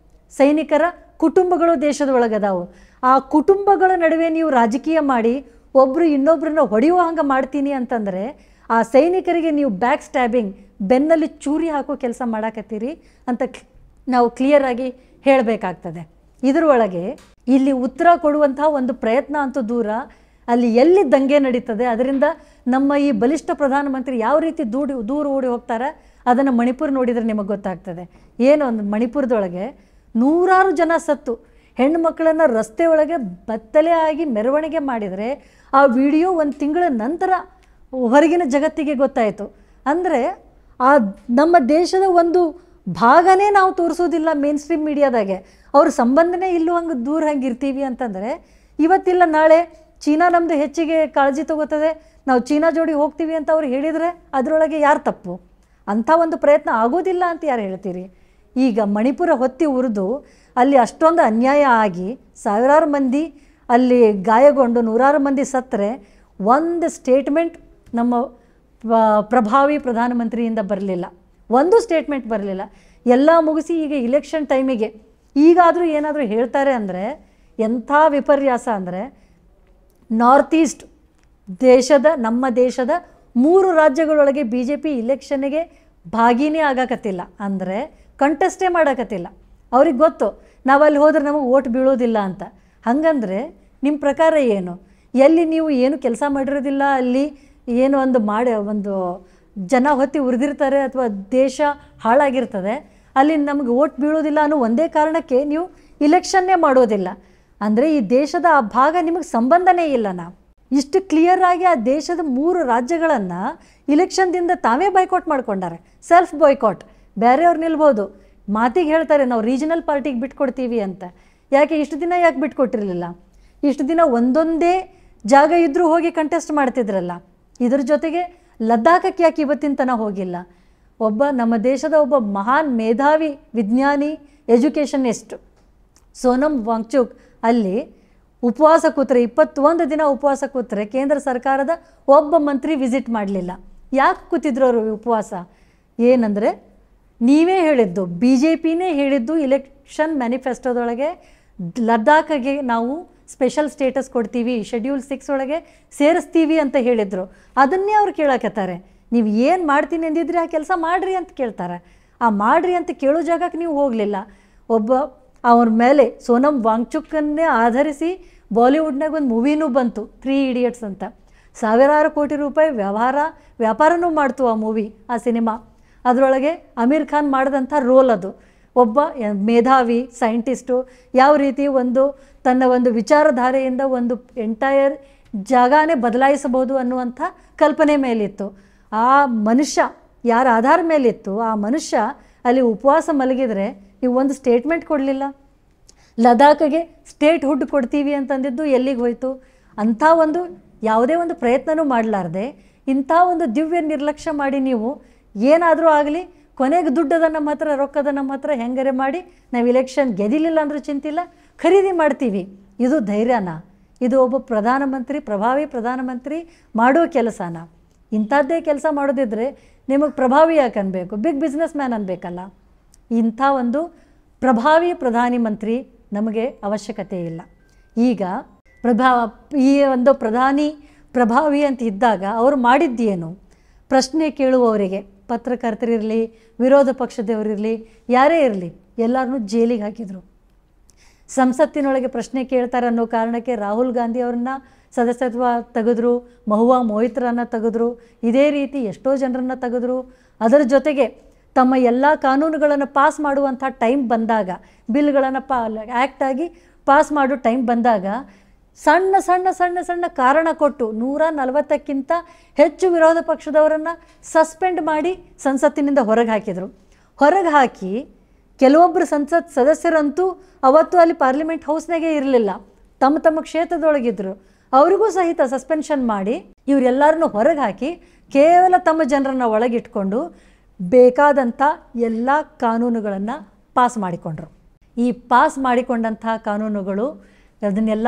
ಸೈನಿಕರ ಕುಟುಂಬಗಳು ದೇಶದ ಒಳಗದಾವು. ಆ ಕುಟುಂಬಗಳ ನಡುವೆ ನೀವು ರಾಜಕೀಯ ಮಾಡಿ ಒಬ್ಬರು ಇನ್ನೊಬ್ಬರನ್ನ ಹೊಡೆಯುವ ಹಂಗೆ ಮಾಡ್ತೀನಿ ಅಂತಂದರೆ ಆ ಸೈನಿಕರಿಗೆ ನೀವು ಬ್ಯಾಕ್ ಸ್ಟ್ಯಾಬಿಂಗ್, ಬೆನ್ನಲ್ಲಿ ಚೂರಿ ಹಾಕೋ ಕೆಲಸ ಮಾಡಾಕತ್ತೀರಿ ಅಂತ ನಾವು ಕ್ಲಿಯರಾಗಿ ಹೇಳಬೇಕಾಗ್ತದೆ. ಇದರೊಳಗೆ ಇಲ್ಲಿ ಉತ್ತರ ಕೊಡುವಂತಹ ಒಂದು ಪ್ರಯತ್ನ ಅಂತೂ ದೂರ. ಅಲ್ಲಿ ಎಲ್ಲಿ ದಂಗೆ ನಡೀತದೆ ಅದರಿಂದ ನಮ್ಮ ಈ ಬಲಿಷ್ಠ ಪ್ರಧಾನಮಂತ್ರಿ ಯಾವ ರೀತಿ ದೂಡಿ ದೂರ ಓಡಿ ಹೋಗ್ತಾರೆ ಅದನ್ನು ಮಣಿಪುರ ನೋಡಿದರೆ ನಿಮಗೆ ಗೊತ್ತಾಗ್ತದೆ. ಏನು ಒಂದು ಮಣಿಪುರದೊಳಗೆ ನೂರಾರು ಜನ ಸತ್ತು ಹೆಣ್ಣು ಮಕ್ಕಳನ್ನು ರಸ್ತೆ ಒಳಗೆ ಬತ್ತಲೆ ಆಗಿ ಮೆರವಣಿಗೆ ಮಾಡಿದರೆ ಆ ವಿಡಿಯೋ ಒಂದು ತಿಂಗಳ ನಂತರ ಹೊರಗಿನ ಜಗತ್ತಿಗೆ ಗೊತ್ತಾಯಿತು. ಅಂದರೆ ಆ ನಮ್ಮ ದೇಶದ ಒಂದು ಭಾಗನೇ ನಾವು ತೋರಿಸೋದಿಲ್ಲ ಮೇನ್ ಸ್ಟ್ರೀಮ್ ಮೀಡಿಯಾದಾಗೆ. ಅವ್ರ ಸಂಬಂಧನೇ ಇಲ್ಲೂ ಹಂಗೆ ದೂರ ಹಂಗೆ ಇರ್ತೀವಿ ಅಂತಂದರೆ ಇವತ್ತಿಲ್ಲ ನಾಳೆ ಚೀನಾ ನಮ್ಮದು ಹೆಚ್ಚಿಗೆ ಕಾಳಜಿ ತಗೋತದೆ, ನಾವು ಚೀನಾ ಜೋಡಿ ಹೋಗ್ತೀವಿ ಅಂತ ಅವ್ರು ಹೇಳಿದರೆ ಅದರೊಳಗೆ ಯಾರು ತಪ್ಪು? ಅಂಥ ಒಂದು ಪ್ರಯತ್ನ ಆಗೋದಿಲ್ಲ ಅಂತ ಯಾರು ಹೇಳ್ತೀರಿ? ಈಗ ಮಣಿಪುರ ಹೊತ್ತಿ ಉರಿದು ಅಲ್ಲಿ ಅಷ್ಟೊಂದು ಅನ್ಯಾಯ ಆಗಿ ಸಾವಿರಾರು ಮಂದಿ ಅಲ್ಲಿ ಗಾಯಗೊಂಡು ನೂರಾರು ಮಂದಿ ಸತ್ತರೆ ಒಂದು ಸ್ಟೇಟ್ಮೆಂಟ್ ನಮ್ಮ ಪ್ರಭಾವಿ ಪ್ರಧಾನಮಂತ್ರಿಯಿಂದ ಬರಲಿಲ್ಲ, ಒಂದು ಸ್ಟೇಟ್ಮೆಂಟ್ ಬರಲಿಲ್ಲ. ಎಲ್ಲ ಮುಗಿಸಿ ಈಗ ಇಲೆಕ್ಷನ್ ಟೈಮಿಗೆ ಈಗಾದರೂ ಏನಾದರೂ ಹೇಳ್ತಾರೆ ಅಂದರೆ ಎಂಥ ವಿಪರ್ಯಾಸ ಅಂದರೆ, ನಾರ್ತ್ ಈಸ್ಟ್ ದೇಶದ ನಮ್ಮ ದೇಶದ ಮೂರು ರಾಜ್ಯಗಳೊಳಗೆ ಬಿ ಜೆ ಪಿ ಇಲೆಕ್ಷನ್ನಿಗೆ ಭಾಗಿನೇ ಆಗಾಕತ್ತಿಲ್ಲ, ಅಂದರೆ ಕಂಟೆಸ್ಟೇ ಮಾಡೋಕತ್ತಿಲ್ಲ. ಅವ್ರಿಗೆ ಗೊತ್ತು ನಾವು ಅಲ್ಲಿ ಹೋದ್ರೆ ನಮಗೆ ಓಟ್ ಬೀಳೋದಿಲ್ಲ ಅಂತ. ಹಾಗಂದರೆ ನಿಮ್ಮ ಪ್ರಕಾರ ಏನು? ಎಲ್ಲಿ ನೀವು ಏನು ಕೆಲಸ ಮಾಡಿರೋದಿಲ್ಲ, ಅಲ್ಲಿ ಏನು ಒಂದು ಮಾಡಿ ಒಂದು ಜನ ಹೊತ್ತಿ ಉರಿದಿರ್ತಾರೆ ಅಥವಾ ದೇಶ ಹಾಳಾಗಿರ್ತದೆ, ಅಲ್ಲಿ ನಮಗೆ ಓಟ್ ಬೀಳೋದಿಲ್ಲ ಅನ್ನೋ ಒಂದೇ ಕಾರಣಕ್ಕೆ ನೀವು ಇಲೆಕ್ಷನ್ನೇ ಮಾಡೋದಿಲ್ಲ. ಅಂದರೆ ಈ ದೇಶದ ಆ ಭಾಗ ನಿಮಗೆ ಸಂಬಂಧನೇ ಇಲ್ಲನಾ? ಇಷ್ಟು ಕ್ಲಿಯರಾಗಿ ಆ ದೇಶದ ಮೂರು ರಾಜ್ಯಗಳನ್ನು ಇಲೆಕ್ಷನ್ದಿಂದ ತಾವೇ ಬಾಯ್ಕಾಟ್ ಮಾಡ್ಕೊಂಡಾರೆ, ಸೆಲ್ಫ್ ಬಾಯ್ಕಾಟ್. ಬೇರೆಯವ್ರು ನಿಲ್ಬೋದು, ಮಾತಿಗೆ ಹೇಳ್ತಾರೆ ನಾವು ರೀಜನಲ್ ಪಾರ್ಟಿಗೆ ಬಿಟ್ಕೊಡ್ತೀವಿ ಅಂತ. ಯಾಕೆ ಇಷ್ಟು ದಿನ ಯಾಕೆ ಬಿಟ್ಕೊಟ್ಟಿರಲಿಲ್ಲ? ಇಷ್ಟು ದಿನ ಒಂದೊಂದೇ ಜಾಗ ಇದ್ದರೂ ಹೋಗಿ ಕಂಟೆಸ್ಟ್ ಮಾಡ್ತಿದ್ರಲ್ಲ. ಇದ್ರ ಜೊತೆಗೆ ಲದ್ದಾಖಕ್ಕೆ ಯಾಕೆ ಇವತ್ತಿನ ತನಕ ಹೋಗಿಲ್ಲ? ಒಬ್ಬ ನಮ್ಮ ದೇಶದ ಒಬ್ಬ ಮಹಾನ್ ಮೇಧಾವಿ ವಿಜ್ಞಾನಿ ಎಜುಕೇಷನಿಸ್ಟ್ ಸೋನಮ್ ವಾಂಗ್ಚುಕ್ ಅಲ್ಲಿ ಉಪವಾಸ ಕೂತ್ರೆ, ಇಪ್ಪತ್ತೊಂದು ದಿನ ಉಪವಾಸ ಕೂತ್ರೆ ಕೇಂದ್ರ ಸರ್ಕಾರದ ಒಬ್ಬ ಮಂತ್ರಿ ವಿಸಿಟ್ ಮಾಡಲಿಲ್ಲ. ಯಾಕೆ ಕೂತಿದ್ರು ಅವರು ಉಪವಾಸ? ಏನಂದರೆ ನೀವೇ ಹೇಳಿದ್ದು, ಬಿ ಜೆ ಪಿನೇ ಹೇಳಿದ್ದು ಇಲೆಕ್ಷನ್ ಮ್ಯಾನಿಫೆಸ್ಟೋದೊಳಗೆ ಲದ್ದಾಖಗೆ ನಾವು ಸ್ಪೆಷಲ್ ಸ್ಟೇಟಸ್ ಕೊಡ್ತೀವಿ, ಶೆಡ್ಯೂಲ್ ಸಿಕ್ಸ್ ಒಳಗೆ ಸೇರಿಸ್ತೀವಿ ಅಂತ ಹೇಳಿದರು. ಅದನ್ನೇ ಅವ್ರು ಕೇಳಕತ್ತಾರೆ. ನೀವು ಏನು ಮಾಡ್ತೀನಿ ಅಂದಿದ್ರಿ ಆ ಕೆಲಸ ಮಾಡಿರಿ ಅಂತ ಕೇಳ್ತಾರೆ. ಆ ಮಾಡಿರಿ ಅಂತ ಕೇಳೋ ಜಾಗಕ್ಕೆ ನೀವು ಹೋಗಲಿಲ್ಲ. ಒಬ್ಬ ಅವ್ರ ಮೇಲೆ ಸೋನಮ್ ವಾಂಗ್ಚುಕ್ಕನ್ನೇ ಆಧರಿಸಿ ಬಾಲಿವುಡ್ನಾಗ ಒಂದು ಮೂವಿನೂ ಬಂತು, ತ್ರೀ ಇಡಿಯಟ್ಸ್ ಅಂತ. ಸಾವಿರಾರು ಕೋಟಿ ರೂಪಾಯಿ ವ್ಯವಹಾರ ವ್ಯಾಪಾರನೂ ಮಾಡ್ತು ಆ ಮೂವಿ, ಆ ಸಿನಿಮಾ. ಅದರೊಳಗೆ ಅಮೀರ್ ಖಾನ್ ಮಾಡಿದಂಥ ರೋಲ್ ಅದು. ಒಬ್ಬ ಮೇಧಾವಿ ಸೈಂಟಿಸ್ಟು ಯಾವ ರೀತಿ ಒಂದು ತನ್ನ ಒಂದು ವಿಚಾರಧಾರೆಯಿಂದ ಒಂದು ಎಂಟೈರ್ ಜಾಗನೇ ಬದಲಾಯಿಸಬಹುದು ಅನ್ನುವಂಥ ಕಲ್ಪನೆ ಮೇಲಿತ್ತು. ಆ ಮನುಷ್ಯ ಯಾರ ಆಧಾರ ಮೇಲಿತ್ತು, ಆ ಮನುಷ್ಯ ಅಲ್ಲಿ ಉಪವಾಸ ಮಲಗಿದರೆ ನೀವು ಒಂದು ಸ್ಟೇಟ್ಮೆಂಟ್ ಕೊಡಲಿಲ್ಲ. ಲದಾಖಗೆ ಸ್ಟೇಟ್ ಹುಡ್ ಕೊಡ್ತೀವಿ ಅಂತಂದಿದ್ದು ಎಲ್ಲಿಗೆ ಹೋಯಿತು? ಅಂಥ ಒಂದು ಯಾವುದೇ ಒಂದು ಪ್ರಯತ್ನವೂ ಮಾಡಲಾರ್ದೆ ಇಂಥ ಒಂದು ದಿವ್ಯ ನಿರ್ಲಕ್ಷ್ಯ ಮಾಡಿ ನೀವು ಏನಾದರೂ ಆಗಲಿ, ಕೊನೆಗೆ ದುಡ್ಡದ ನಮ್ಮ ಹತ್ರ, ರೊಕ್ಕದ ನಮ್ಮ ಹತ್ರ, ಹೆಂಗರೆ ಮಾಡಿ ನಾವು ಇಲೆಕ್ಷನ್ ಗೆದಿಲಿಲ್ಲ ಅಂದರೂ ಚಿಂತಿಲ್ಲ, ಖರೀದಿ ಮಾಡ್ತೀವಿ. ಇದು ಧೈರ್ಯನ? ಇದು ಒಬ್ಬ ಪ್ರಧಾನಮಂತ್ರಿ, ಪ್ರಭಾವಿ ಪ್ರಧಾನಮಂತ್ರಿ ಮಾಡೋ ಕೆಲಸನ? ಇಂಥದ್ದೇ ಕೆಲಸ ಮಾಡೋದಿದ್ರೆ ನಿಮಗೆ ಪ್ರಭಾವಿ ಯಾಕೆ ಅನ್ಬೇಕು? ಬಿಗ್ ಬಿಸ್ನೆಸ್ ಮ್ಯಾನ್ ಅನ್ಬೇಕಲ್ಲ. ಇಂಥ ಒಂದು ಪ್ರಭಾವಿ ಪ್ರಧಾನಿ ಮಂತ್ರಿ ನಮಗೆ ಅವಶ್ಯಕತೆ ಇಲ್ಲ. ಈಗ ಪ್ರಭಾ ಈ ಒಂದು ಪ್ರಧಾನಿ ಪ್ರಭಾವಿ ಅಂತ ಇದ್ದಾಗ ಅವರು ಮಾಡಿದ್ದೇನು? ಪ್ರಶ್ನೆ ಕೇಳುವವರಿಗೆ, ಪತ್ರಕರ್ತರಿರಲಿ, ವಿರೋಧ ಪಕ್ಷದವರಿರಲಿ, ಯಾರೇ ಇರಲಿ, ಎಲ್ಲರನ್ನೂ ಜೈಲಿಗೆ ಹಾಕಿದರು. ಸಂಸತ್ತಿನೊಳಗೆ ಪ್ರಶ್ನೆ ಕೇಳ್ತಾರೆ ಅನ್ನೋ ಕಾರಣಕ್ಕೆ ರಾಹುಲ್ ಗಾಂಧಿ ಅವ್ರನ್ನ ಸದಸ್ಯತ್ವ ತೆಗೆದ್ರು, ಮಹುವಾ ಮೊಹಿತ್ರನ್ನ ತೆಗೆದ್ರು, ಇದೇ ರೀತಿ ಎಷ್ಟೋ ಜನರನ್ನು ತೆಗೆದ್ರು. ಅದರ ಜೊತೆಗೆ ತಮ್ಮ ಎಲ್ಲ ಕಾನೂನುಗಳನ್ನು ಪಾಸ್ ಮಾಡುವಂಥ ಟೈಮ್ ಬಂದಾಗ, ಬಿಲ್ಗಳನ್ನು ಪಾ ಆ್ಯಕ್ಟಾಗಿ ಪಾಸ್ ಮಾಡೋ ಟೈಮ್ ಬಂದಾಗ ಸಣ್ಣ ಸಣ್ಣ ಸಣ್ಣ ಸಣ್ಣ ಕಾರಣ ಕೊಟ್ಟು ನೂರ ನಲವತ್ತಕ್ಕಿಂತ ಹೆಚ್ಚು ವಿರೋಧ ಪಕ್ಷದವರನ್ನು ಸಸ್ಪೆಂಡ್ ಮಾಡಿ ಸಂಸತ್ತಿನಿಂದ ಹೊರಗೆ ಹಾಕಿದರು. ಹೊರಗೆ ಹಾಕಿ ಕೆಲವೊಬ್ಬರು ಸಂಸತ್ ಸದಸ್ಯರಂತೂ ಅವತ್ತು ಅಲ್ಲಿ ಪಾರ್ಲಿಮೆಂಟ್ ಹೌಸ್ನಾಗೆ ಇರಲಿಲ್ಲ, ತಮ್ಮ ತಮ್ಮ ಕ್ಷೇತ್ರದೊಳಗಿದ್ದರು. ಅವರಿಗೂ ಸಹಿತ ಸಸ್ಪೆನ್ಷನ್ ಮಾಡಿ ಇವರೆಲ್ಲರನ್ನೂ ಹೊರಗೆ ಹಾಕಿ ಕೇವಲ ತಮ್ಮ ಜನರನ್ನು ಒಳಗಿಟ್ಕೊಂಡು ಬೇಕಾದಂಥ ಎಲ್ಲ ಕಾನೂನುಗಳನ್ನು ಪಾಸ್ ಮಾಡಿಕೊಂಡ್ರು. ಈ ಪಾಸ್ ಮಾಡಿಕೊಂಡಂಥ ಕಾನೂನುಗಳು ಅದನ್ನೆಲ್ಲ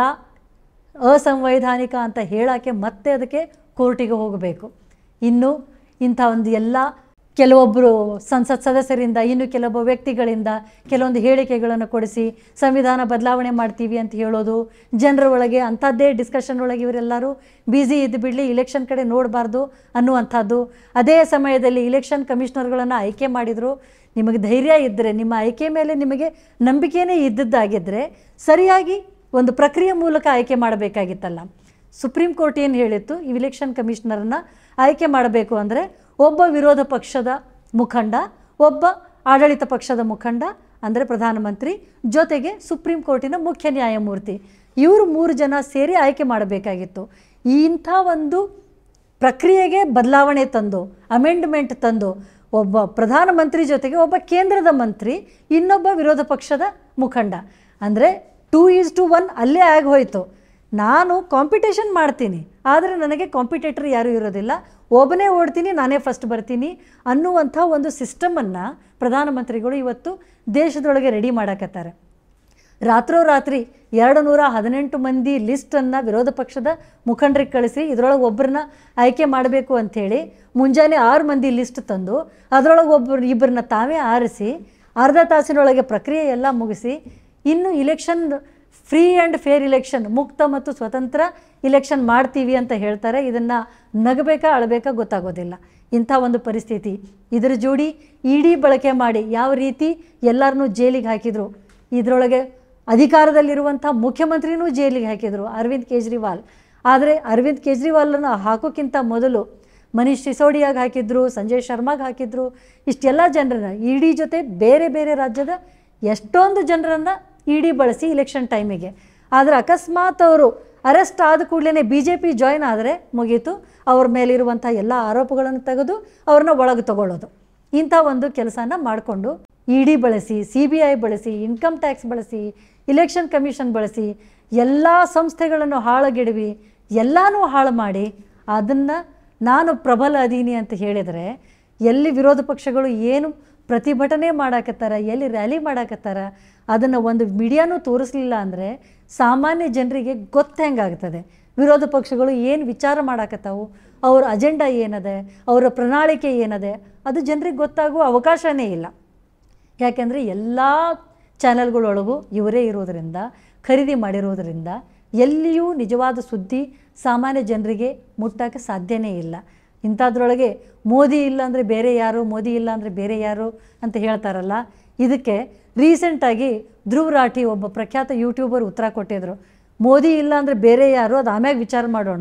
ಅಸಂವೈಧಾನಿಕ ಅಂತ ಹೇಳೋಕ್ಕೆ ಮತ್ತೆ ಅದಕ್ಕೆ ಕೋರ್ಟಿಗೆ ಹೋಗಬೇಕು. ಇನ್ನು ಇಂಥ ಒಂದು ಎಲ್ಲ ಕೆಲವೊಬ್ಬರು ಸಂಸತ್ ಸದಸ್ಯರಿಂದ, ಇನ್ನು ಕೆಲವೊಬ್ಬ ವ್ಯಕ್ತಿಗಳಿಂದ ಕೆಲವೊಂದು ಹೇಳಿಕೆಗಳನ್ನು ಕೊಡಿಸಿ ಸಂವಿಧಾನ ಬದಲಾವಣೆ ಮಾಡ್ತೀವಿ ಅಂತ ಹೇಳೋದು, ಜನರ ಒಳಗೆ ಅಂಥದ್ದೇ ಡಿಸ್ಕಷನ್ ಒಳಗೆ ಇವರೆಲ್ಲರೂ ಬ್ಯುಸಿ ಇದ್ದು ಬಿಡಲಿ, ಇಲೆಕ್ಷನ್ ಕಡೆ ನೋಡಬಾರ್ದು ಅನ್ನುವಂಥದ್ದು. ಅದೇ ಸಮಯದಲ್ಲಿ ಇಲೆಕ್ಷನ್ ಕಮಿಷನರ್ಗಳನ್ನು ಆಯ್ಕೆ ಮಾಡಿದರು. ನಿಮಗೆ ಧೈರ್ಯ ಇದ್ದರೆ, ನಿಮ್ಮ ಆಯ್ಕೆ ಮೇಲೆ ನಿಮಗೆ ನಂಬಿಕೆಯೇ ಇದ್ದದ್ದಾಗಿದ್ದರೆ ಸರಿಯಾಗಿ ಒಂದು ಪ್ರಕ್ರಿಯೆ ಮೂಲಕ ಆಯ್ಕೆ ಮಾಡಬೇಕಾಗಿತ್ತಲ್ಲ. ಸುಪ್ರೀಂ ಕೋರ್ಟ್ ಏನು ಹೇಳಿತ್ತು, ಈ ಇಲೆಕ್ಷನ್ ಕಮಿಷನರನ್ನು ಆಯ್ಕೆ ಮಾಡಬೇಕು ಅಂದರೆ ಒಬ್ಬ ವಿರೋಧ ಪಕ್ಷದ ಮುಖಂಡ, ಒಬ್ಬ ಆಡಳಿತ ಪಕ್ಷದ ಮುಖಂಡ ಅಂದರೆ ಪ್ರಧಾನಮಂತ್ರಿ, ಜೊತೆಗೆ ಸುಪ್ರೀಂ ಕೋರ್ಟಿನ ಮುಖ್ಯ ನ್ಯಾಯಮೂರ್ತಿ, ಇವರು ಮೂರು ಜನ ಸೇರಿ ಆಯ್ಕೆ ಮಾಡಬೇಕಾಗಿತ್ತು. ಇಂಥ ಒಂದು ಪ್ರಕ್ರಿಯೆಗೆ ಬದಲಾವಣೆ ತಂದು, ಅಮೆಂಡ್ಮೆಂಟ್ ತಂದು, ಒಬ್ಬ ಪ್ರಧಾನಮಂತ್ರಿ ಜೊತೆಗೆ ಒಬ್ಬ ಕೇಂದ್ರದ ಮಂತ್ರಿ, ಇನ್ನೊಬ್ಬ ವಿರೋಧ ಪಕ್ಷದ ಮುಖಂಡ ಅಂದರೆ ಟೂ ಈಸ್ ಟು ಒನ್ ಅಲ್ಲೇ ಆಗಿ ಹೋಯಿತು. ನಾನು ಕಾಂಪಿಟೇಷನ್ ಮಾಡ್ತೀನಿ, ಆದರೆ ನನಗೆ ಕಾಂಪಿಟೇಟರ್ ಯಾರೂ ಇರೋದಿಲ್ಲ, ಒಬ್ಬನೇ ಓಡ್ತೀನಿ, ನಾನೇ ಫಸ್ಟ್ ಬರ್ತೀನಿ ಅನ್ನುವಂಥ ಒಂದು ಸಿಸ್ಟಮನ್ನು ಪ್ರಧಾನಮಂತ್ರಿಗಳು ಇವತ್ತು ದೇಶದೊಳಗೆ ರೆಡಿ ಮಾಡಕತ್ತಾರೆ. ರಾತ್ರೋರಾತ್ರಿ ಎರಡು ನೂರ ಹದಿನೆಂಟು ಮಂದಿ ಲಿಸ್ಟನ್ನು ವಿರೋಧ ಪಕ್ಷದ ಮುಖಂಡರಿಗೆ ಕಳಿಸಿ ಇದರೊಳಗೆ ಒಬ್ಬರನ್ನ ಆಯ್ಕೆ ಮಾಡಬೇಕು ಅಂಥೇಳಿ ಮುಂಜಾನೆ ಆರು ಮಂದಿ ಲಿಸ್ಟ್ ತಂದು ಅದರೊಳಗೆ ಒಬ್ಬರು ಇಬ್ಬರನ್ನ ತಾವೇ ಆರಿಸಿ ಅರ್ಧ ತಾಸಿನೊಳಗೆ ಪ್ರಕ್ರಿಯೆ ಎಲ್ಲ ಮುಗಿಸಿ ಇನ್ನು election free and fair election, ಮುಕ್ತ ಮತ್ತು ಸ್ವತಂತ್ರ ಇಲೆಕ್ಷನ್ ಮಾಡ್ತೀವಿ ಅಂತ ಹೇಳ್ತಾರೆ. ಇದನ್ನು ನಗಬೇಕಾ ಅಳಬೇಕಾ ಗೊತ್ತಾಗೋದಿಲ್ಲ. ಇಂಥ ಒಂದು ಪರಿಸ್ಥಿತಿ. ಇದರ ಜೋಡಿ ಇ ಡಿ ಬಳಕೆ ಮಾಡಿ ಯಾವ ರೀತಿ ಎಲ್ಲರನ್ನೂ ಜೈಲಿಗೆ ಹಾಕಿದರು. ಇದರೊಳಗೆ ಅಧಿಕಾರದಲ್ಲಿರುವಂಥ ಮುಖ್ಯಮಂತ್ರಿನೂ ಜೈಲಿಗೆ ಹಾಕಿದರು, ಅರವಿಂದ್ ಕೇಜ್ರಿವಾಲ್. ಆದರೆ ಅರವಿಂದ್ ಕೇಜ್ರಿವಾಲನ್ನು ಹಾಕೋಕ್ಕಿಂತ ಮೊದಲು ಮನೀಶ್ ಸಿಸೋಡಿಯಾಗಿ ಹಾಕಿದ್ರು, ಸಂಜಯ್ ಶರ್ಮಾಗೆ ಹಾಕಿದ್ರು. ಇಷ್ಟೆಲ್ಲ ಜನರನ್ನು ಇ ಡಿ ಜೊತೆ ಬೇರೆ ಬೇರೆ ರಾಜ್ಯದ ಎಷ್ಟೊಂದು ಜನರನ್ನು ಇ ಡಿ ಬಳಸಿ ಇಲೆಕ್ಷನ್ ಟೈಮಿಗೆ. ಆದರೆ ಅಕಸ್ಮಾತ್ ಅವರು ಅರೆಸ್ಟ್ ಆದ ಕೂಡಲೇ ಬಿ ಜೆ ಪಿ ಜಾಯ್ನ್ ಆದರೆ ಮುಗೀತು, ಅವ್ರ ಮೇಲಿರುವಂಥ ಎಲ್ಲ ಆರೋಪಗಳನ್ನು ತೆಗೆದು ಅವ್ರನ್ನ ಒಳಗೆ ತಗೊಳ್ಳೋದು. ಇಂಥ ಒಂದು ಕೆಲಸನ ಮಾಡಿಕೊಂಡು ಇ ಡಿ ಬಳಸಿ, ಸಿ ಬಿ ಐ ಬಳಸಿ, ಇನ್ಕಮ್ ಟ್ಯಾಕ್ಸ್ ಬಳಸಿ, ಇಲೆಕ್ಷನ್ ಕಮಿಷನ್ ಬಳಸಿ ಎಲ್ಲ ಸಂಸ್ಥೆಗಳನ್ನು ಹಾಳುಗೆಡವಿ ಎಲ್ಲನೂ ಹಾಳು ಮಾಡಿ ಅದನ್ನು ನಾನು ಪ್ರಬಲ ಅದೀನಿ ಅಂತ ಹೇಳಿದರೆ ಎಲ್ಲಿ ವಿರೋಧ ಪಕ್ಷಗಳು ಏನು ಪ್ರತಿಭಟನೆ ಮಾಡಾಕತ್ತಾರ, ಎಲ್ಲಿ ರ್ಯಾಲಿ ಮಾಡಾಕತ್ತಾರ, ಅದನ್ನು ಒಂದು ಮೀಡಿಯಾನೂ ತೋರಿಸಲಿಲ್ಲ ಅಂದರೆ ಸಾಮಾನ್ಯ ಜನರಿಗೆ ಗೊತ್ತು ಹೆಂಗಾಗ್ತದೆ ವಿರೋಧ ಪಕ್ಷಗಳು ಏನು ವಿಚಾರ ಮಾಡಾಕತ್ತಾವು, ಅವ್ರ ಅಜೆಂಡಾ ಏನದೆ, ಅವರ ಪ್ರಣಾಳಿಕೆ ಏನದೆ, ಅದು ಜನರಿಗೆ ಗೊತ್ತಾಗುವ ಅವಕಾಶವೇ ಇಲ್ಲ. ಯಾಕೆಂದರೆ ಎಲ್ಲ ಚಾನೆಲ್ಗಳೊಳಗೂ ಇವರೇ ಇರೋದರಿಂದ, ಖರೀದಿ ಮಾಡಿರೋದರಿಂದ ಎಲ್ಲಿಯೂ ನಿಜವಾದ ಸುದ್ದಿ ಸಾಮಾನ್ಯ ಜನರಿಗೆ ಮುಟ್ಟೋಕ್ಕೆ ಸಾಧ್ಯನೇ ಇಲ್ಲ. ಇಂಥದ್ರೊಳಗೆ ಮೋದಿ ಇಲ್ಲ ಅಂದರೆ ಬೇರೆ ಯಾರು, ಮೋದಿ ಇಲ್ಲ ಅಂದರೆ ಬೇರೆ ಯಾರು ಅಂತ ಹೇಳ್ತಾರಲ್ಲ, ಇದಕ್ಕೆ ರೀಸೆಂಟಾಗಿ ಧ್ರುವ್ ರಾಠಿ ಒಬ್ಬ ಪ್ರಖ್ಯಾತ ಯೂಟ್ಯೂಬರ್ ಉತ್ತರ ಕೊಟ್ಟಿದ್ರು. ಮೋದಿ ಇಲ್ಲ ಅಂದರೆ ಬೇರೆ ಯಾರು, ಅದು ಆಮ್ಯಾಗ ವಿಚಾರ ಮಾಡೋಣ.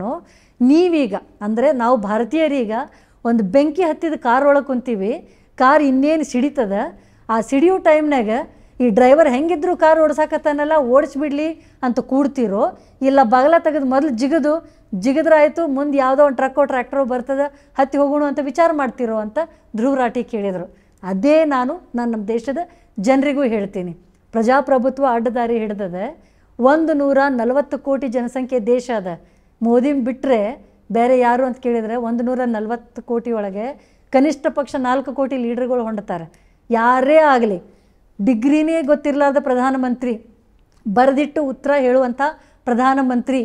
ನೀವೀಗ ಅಂದರೆ ನಾವು ಭಾರತೀಯರೀಗ ಒಂದು ಬೆಂಕಿ ಹತ್ತಿದ ಕಾರ್ ಒಳಗೆ ಕುಂತೀವಿ, ಕಾರ್ ಇನ್ನೇನು ಸಿಡಿತದ, ಆ ಸಿಡಿಯೋ ಟೈಮ್ನಾಗ ಈ ಡ್ರೈವರ್ ಹೆಂಗಿದ್ರು ಕಾರ್ ಓಡಿಸಾಕತ್ತಾನಲ್ಲ ಓಡಿಸ್ಬಿಡ್ಲಿ ಅಂತ ಕೂಡ್ತಿರೋ, ಇಲ್ಲ ಬಾಗಲ ತೆಗೆದು ಮೊದಲು ಜಿಗಿದು ಜಿಗಿದ್ರಾಯ್ತು ಮುಂದೆ ಯಾವುದೋ ಒಂದು ಟ್ರಕ್ಕೋ ಟ್ರ್ಯಾಕ್ಟರೋ ಬರ್ತದೆ ಹತ್ತಿ ಹೋಗೋಣ ಅಂತ ವಿಚಾರ ಮಾಡ್ತಿರೋ ಅಂತ ಧ್ರುವ್ ರಾಠಿ ಕೇಳಿದರು. ಅದೇ ನಾನು ನಾನು ನಮ್ಮ ದೇಶದ ಜನರಿಗೂ ಹೇಳ್ತೀನಿ, ಪ್ರಜಾಪ್ರಭುತ್ವ ಅಡ್ಡದಾರಿ ಹಿಡ್ದದೆ. ಒಂದು ನೂರ ನಲವತ್ತು ಕೋಟಿ ಜನಸಂಖ್ಯೆ ದೇಶ ಅದ. ಮೋದಿ ಬಿಟ್ಟರೆ ಬೇರೆ ಯಾರು ಅಂತ ಕೇಳಿದರೆ ಒಂದು ನೂರ ನಲವತ್ತು ಕೋಟಿ ಒಳಗೆ ಕನಿಷ್ಠ ಪಕ್ಷ ನಾಲ್ಕು ಕೋಟಿ ಲೀಡರ್ಗಳು ಹೊಂಡ್ತಾರೆ. ಯಾರೇ ಆಗಲಿ ಡಿಗ್ರಿನೇ ಗೊತ್ತಿರಲಾರ್ದ ಪ್ರಧಾನಮಂತ್ರಿ, ಬರೆದಿಟ್ಟು ಉತ್ತರ ಹೇಳುವಂಥ ಪ್ರಧಾನಮಂತ್ರಿ,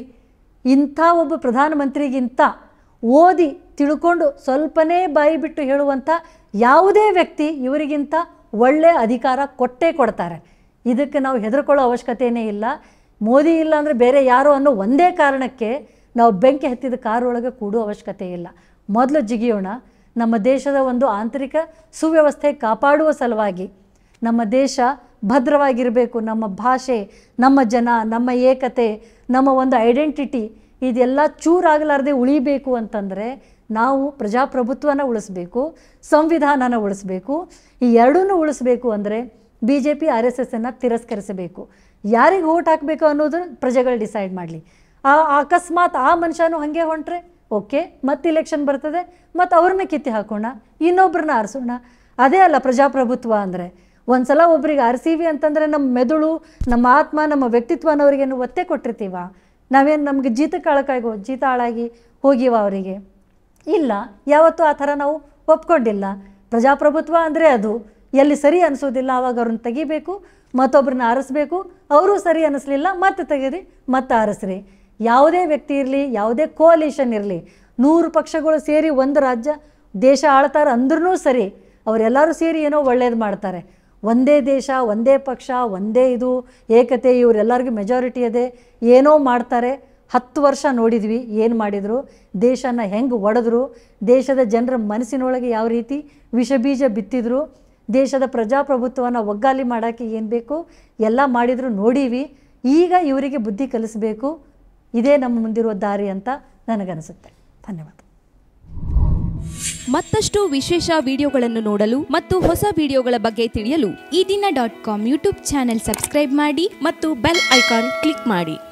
ಇಂಥ ಒಬ್ಬ ಪ್ರಧಾನಮಂತ್ರಿಗಿಂತ ಓದಿ ತಿಳ್ಕೊಂಡು ಸ್ವಲ್ಪನೇ ಬಾಯಿ ಬಿಟ್ಟು ಹೇಳುವಂಥ ಯಾವುದೇ ವ್ಯಕ್ತಿ ಇವರಿಗಿಂತ ಒಳ್ಳೆಯ ಅಧಿಕಾರ ಕೊಟ್ಟೇ ಕೊಡ್ತಾರೆ. ಇದಕ್ಕೆ ನಾವು ಹೆದರ್ಕೊಳ್ಳೋ ಅವಶ್ಯಕತೆಯೇ ಇಲ್ಲ. ಮೋದಿ ಇಲ್ಲ ಅಂದರೆ ಬೇರೆ ಯಾರೋ ಅನ್ನೋ ಒಂದೇ ಕಾರಣಕ್ಕೆ ನಾವು ಬೆಂಕಿ ಹತ್ತಿದ ಕಾರೊಳಗೆ ಕೂಡೋ ಅವಶ್ಯಕತೆ ಇಲ್ಲ. ಮೊದಲು ಜಿಗಿಯೋಣ. ನಮ್ಮ ದೇಶದ ಒಂದು ಆಂತರಿಕ ಸುವ್ಯವಸ್ಥೆ ಕಾಪಾಡುವ ಸಲುವಾಗಿ, ನಮ್ಮ ದೇಶ ಭದ್ರವಾಗಿರಬೇಕು. ನಮ್ಮ ಭಾಷೆ, ನಮ್ಮ ಜನ, ನಮ್ಮ ಏಕತೆ, ನಮ್ಮ ಒಂದು ಐಡೆಂಟಿಟಿ ಇದೆಲ್ಲ ಚೂರಾಗಲಾರದೆ ಉಳಿಬೇಕು ಅಂತಂದರೆ ನಾವು ಪ್ರಜಾಪ್ರಭುತ್ವನ ಉಳಿಸ್ಬೇಕು, ಸಂವಿಧಾನನ ಉಳಿಸ್ಬೇಕು. ಈ ಎರಡನ್ನೂ ಉಳಿಸ್ಬೇಕು ಅಂದರೆ B J P R S ಎಸ್ಸನ್ನು ತಿರಸ್ಕರಿಸಬೇಕು. ಯಾರಿಗೆ ಓಟ್ ಹಾಕಬೇಕು ಅನ್ನೋದನ್ನು ಪ್ರಜೆಗಳು ಡಿಸೈಡ್ ಮಾಡಲಿ. ಆ ಅಕಸ್ಮಾತ್ ಆ ಮನುಷ್ಯನೂ ಹಾಗೆ ಹೊಂಟ್ರೆ ಓಕೆ, ಮತ್ತೆ ಇಲೆಕ್ಷನ್ ಬರ್ತದೆ, ಮತ್ತು ಅವ್ರನ್ನ ಕಿತ್ತಿ ಹಾಕೋಣ, ಇನ್ನೊಬ್ಬರನ್ನ ಆರಿಸೋಣ. ಅದೇ ಅಲ್ಲ ಪ್ರಜಾಪ್ರಭುತ್ವ ಅಂದರೆ. ಒಂದು ಸಲ ಒಬ್ರಿಗೆ ಆರಿಸೀವಿ ಅಂತಂದರೆ ನಮ್ಮ ಮೆದುಳು, ನಮ್ಮ ಆತ್ಮ, ನಮ್ಮ ವ್ಯಕ್ತಿತ್ವ ಅನ್ನೋರಿಗೇನು ಒತ್ತೆ ಕೊಟ್ಟಿರ್ತೀವ? ನಾವೇನು ನಮಗೆ ಜೀತಕ್ಕೆ ಅಳಕಾಗೋ ಜೀತ ಹಾಳಾಗಿ ಹೋಗಿವ ಅವರಿಗೆ? ಇಲ್ಲ, ಯಾವತ್ತೂ ಆ ಥರ ನಾವು ಒಪ್ಕೊಂಡಿಲ್ಲ. ಪ್ರಜಾಪ್ರಭುತ್ವ ಅಂದರೆ ಅದು. ಎಲ್ಲಿ ಸರಿ ಅನಿಸೋದಿಲ್ಲ ಆವಾಗ ಅವ್ರನ್ನ ತೆಗಿಬೇಕು, ಮತ್ತೊಬ್ಬರನ್ನ ಆರಿಸ್ಬೇಕು. ಅವರು ಸರಿ ಅನ್ನಿಸ್ಲಿಲ್ಲ, ಮತ್ತೆ ತೆಗೀರಿ, ಮತ್ತೆ ಆರಿಸ್ರಿ. ಯಾವುದೇ ವ್ಯಕ್ತಿ ಇರಲಿ, ಯಾವುದೇ ಕೋಲಿಷನ್ ಇರಲಿ, ನೂರು ಪಕ್ಷಗಳು ಸೇರಿ ಒಂದು ರಾಜ್ಯ ದೇಶ ಆಳ್ತಾರೆ ಅಂದ್ರೂ ಸರಿ, ಅವರೆಲ್ಲರೂ ಸೇರಿ ಏನೋ ಒಳ್ಳೇದು ಮಾಡ್ತಾರೆ. ಒಂದೇ ದೇಶ, ಒಂದೇ ಪಕ್ಷ, ಒಂದೇ ಇದು ಏಕತೆ, ಇವರೆಲ್ಲರಿಗೂ ಮೆಜಾರಿಟಿ ಇದೆ, ಏನೋ ಮಾಡ್ತಾರೆ. ಹತ್ತು ವರ್ಷ ನೋಡಿದ್ವಿ ಏನು ಮಾಡಿದರು, ದೇಶನ ಹೆಂಗೆ ಒಡೆದ್ರು, ದೇಶದ ಜನರ ಮನಸ್ಸಿನೊಳಗೆ ಯಾವ ರೀತಿ ವಿಷಬೀಜ ಬಿತ್ತಿದ್ರು, ದೇಶದ ಪ್ರಜಾಪ್ರಭುತ್ವನ ಒಗ್ಗಾಲಿ ಮಾಡೋಕ್ಕೆ ಏನು ಬೇಕು ಎಲ್ಲ ಮಾಡಿದ್ರು ನೋಡೀವಿ. ಈಗ ಇವರಿಗೆ ಬುದ್ಧಿ ಕಲಿಸಬೇಕು. ಇದೇ ನಮ್ಮ ಮುಂದಿರುವ ದಾರಿ ಅಂತ ನನಗನ್ನಿಸುತ್ತೆ. ಧನ್ಯವಾದ. ಮತ್ತಷ್ಟು ವಿಶೇಷ ವಿಡಿಯೋಗಳನ್ನು ನೋಡಲು ಮತ್ತು ಹೊಸ ವಿಡಿಯೋಗಳ ಬಗ್ಗೆ ತಿಳಿಯಲು Eedina dot com YouTube channel subscribe ಮಾಡಿ ಮತ್ತು ಬೆಲ್ ಐಕಾನ್ ಕ್ಲಿಕ್ ಮಾಡಿ.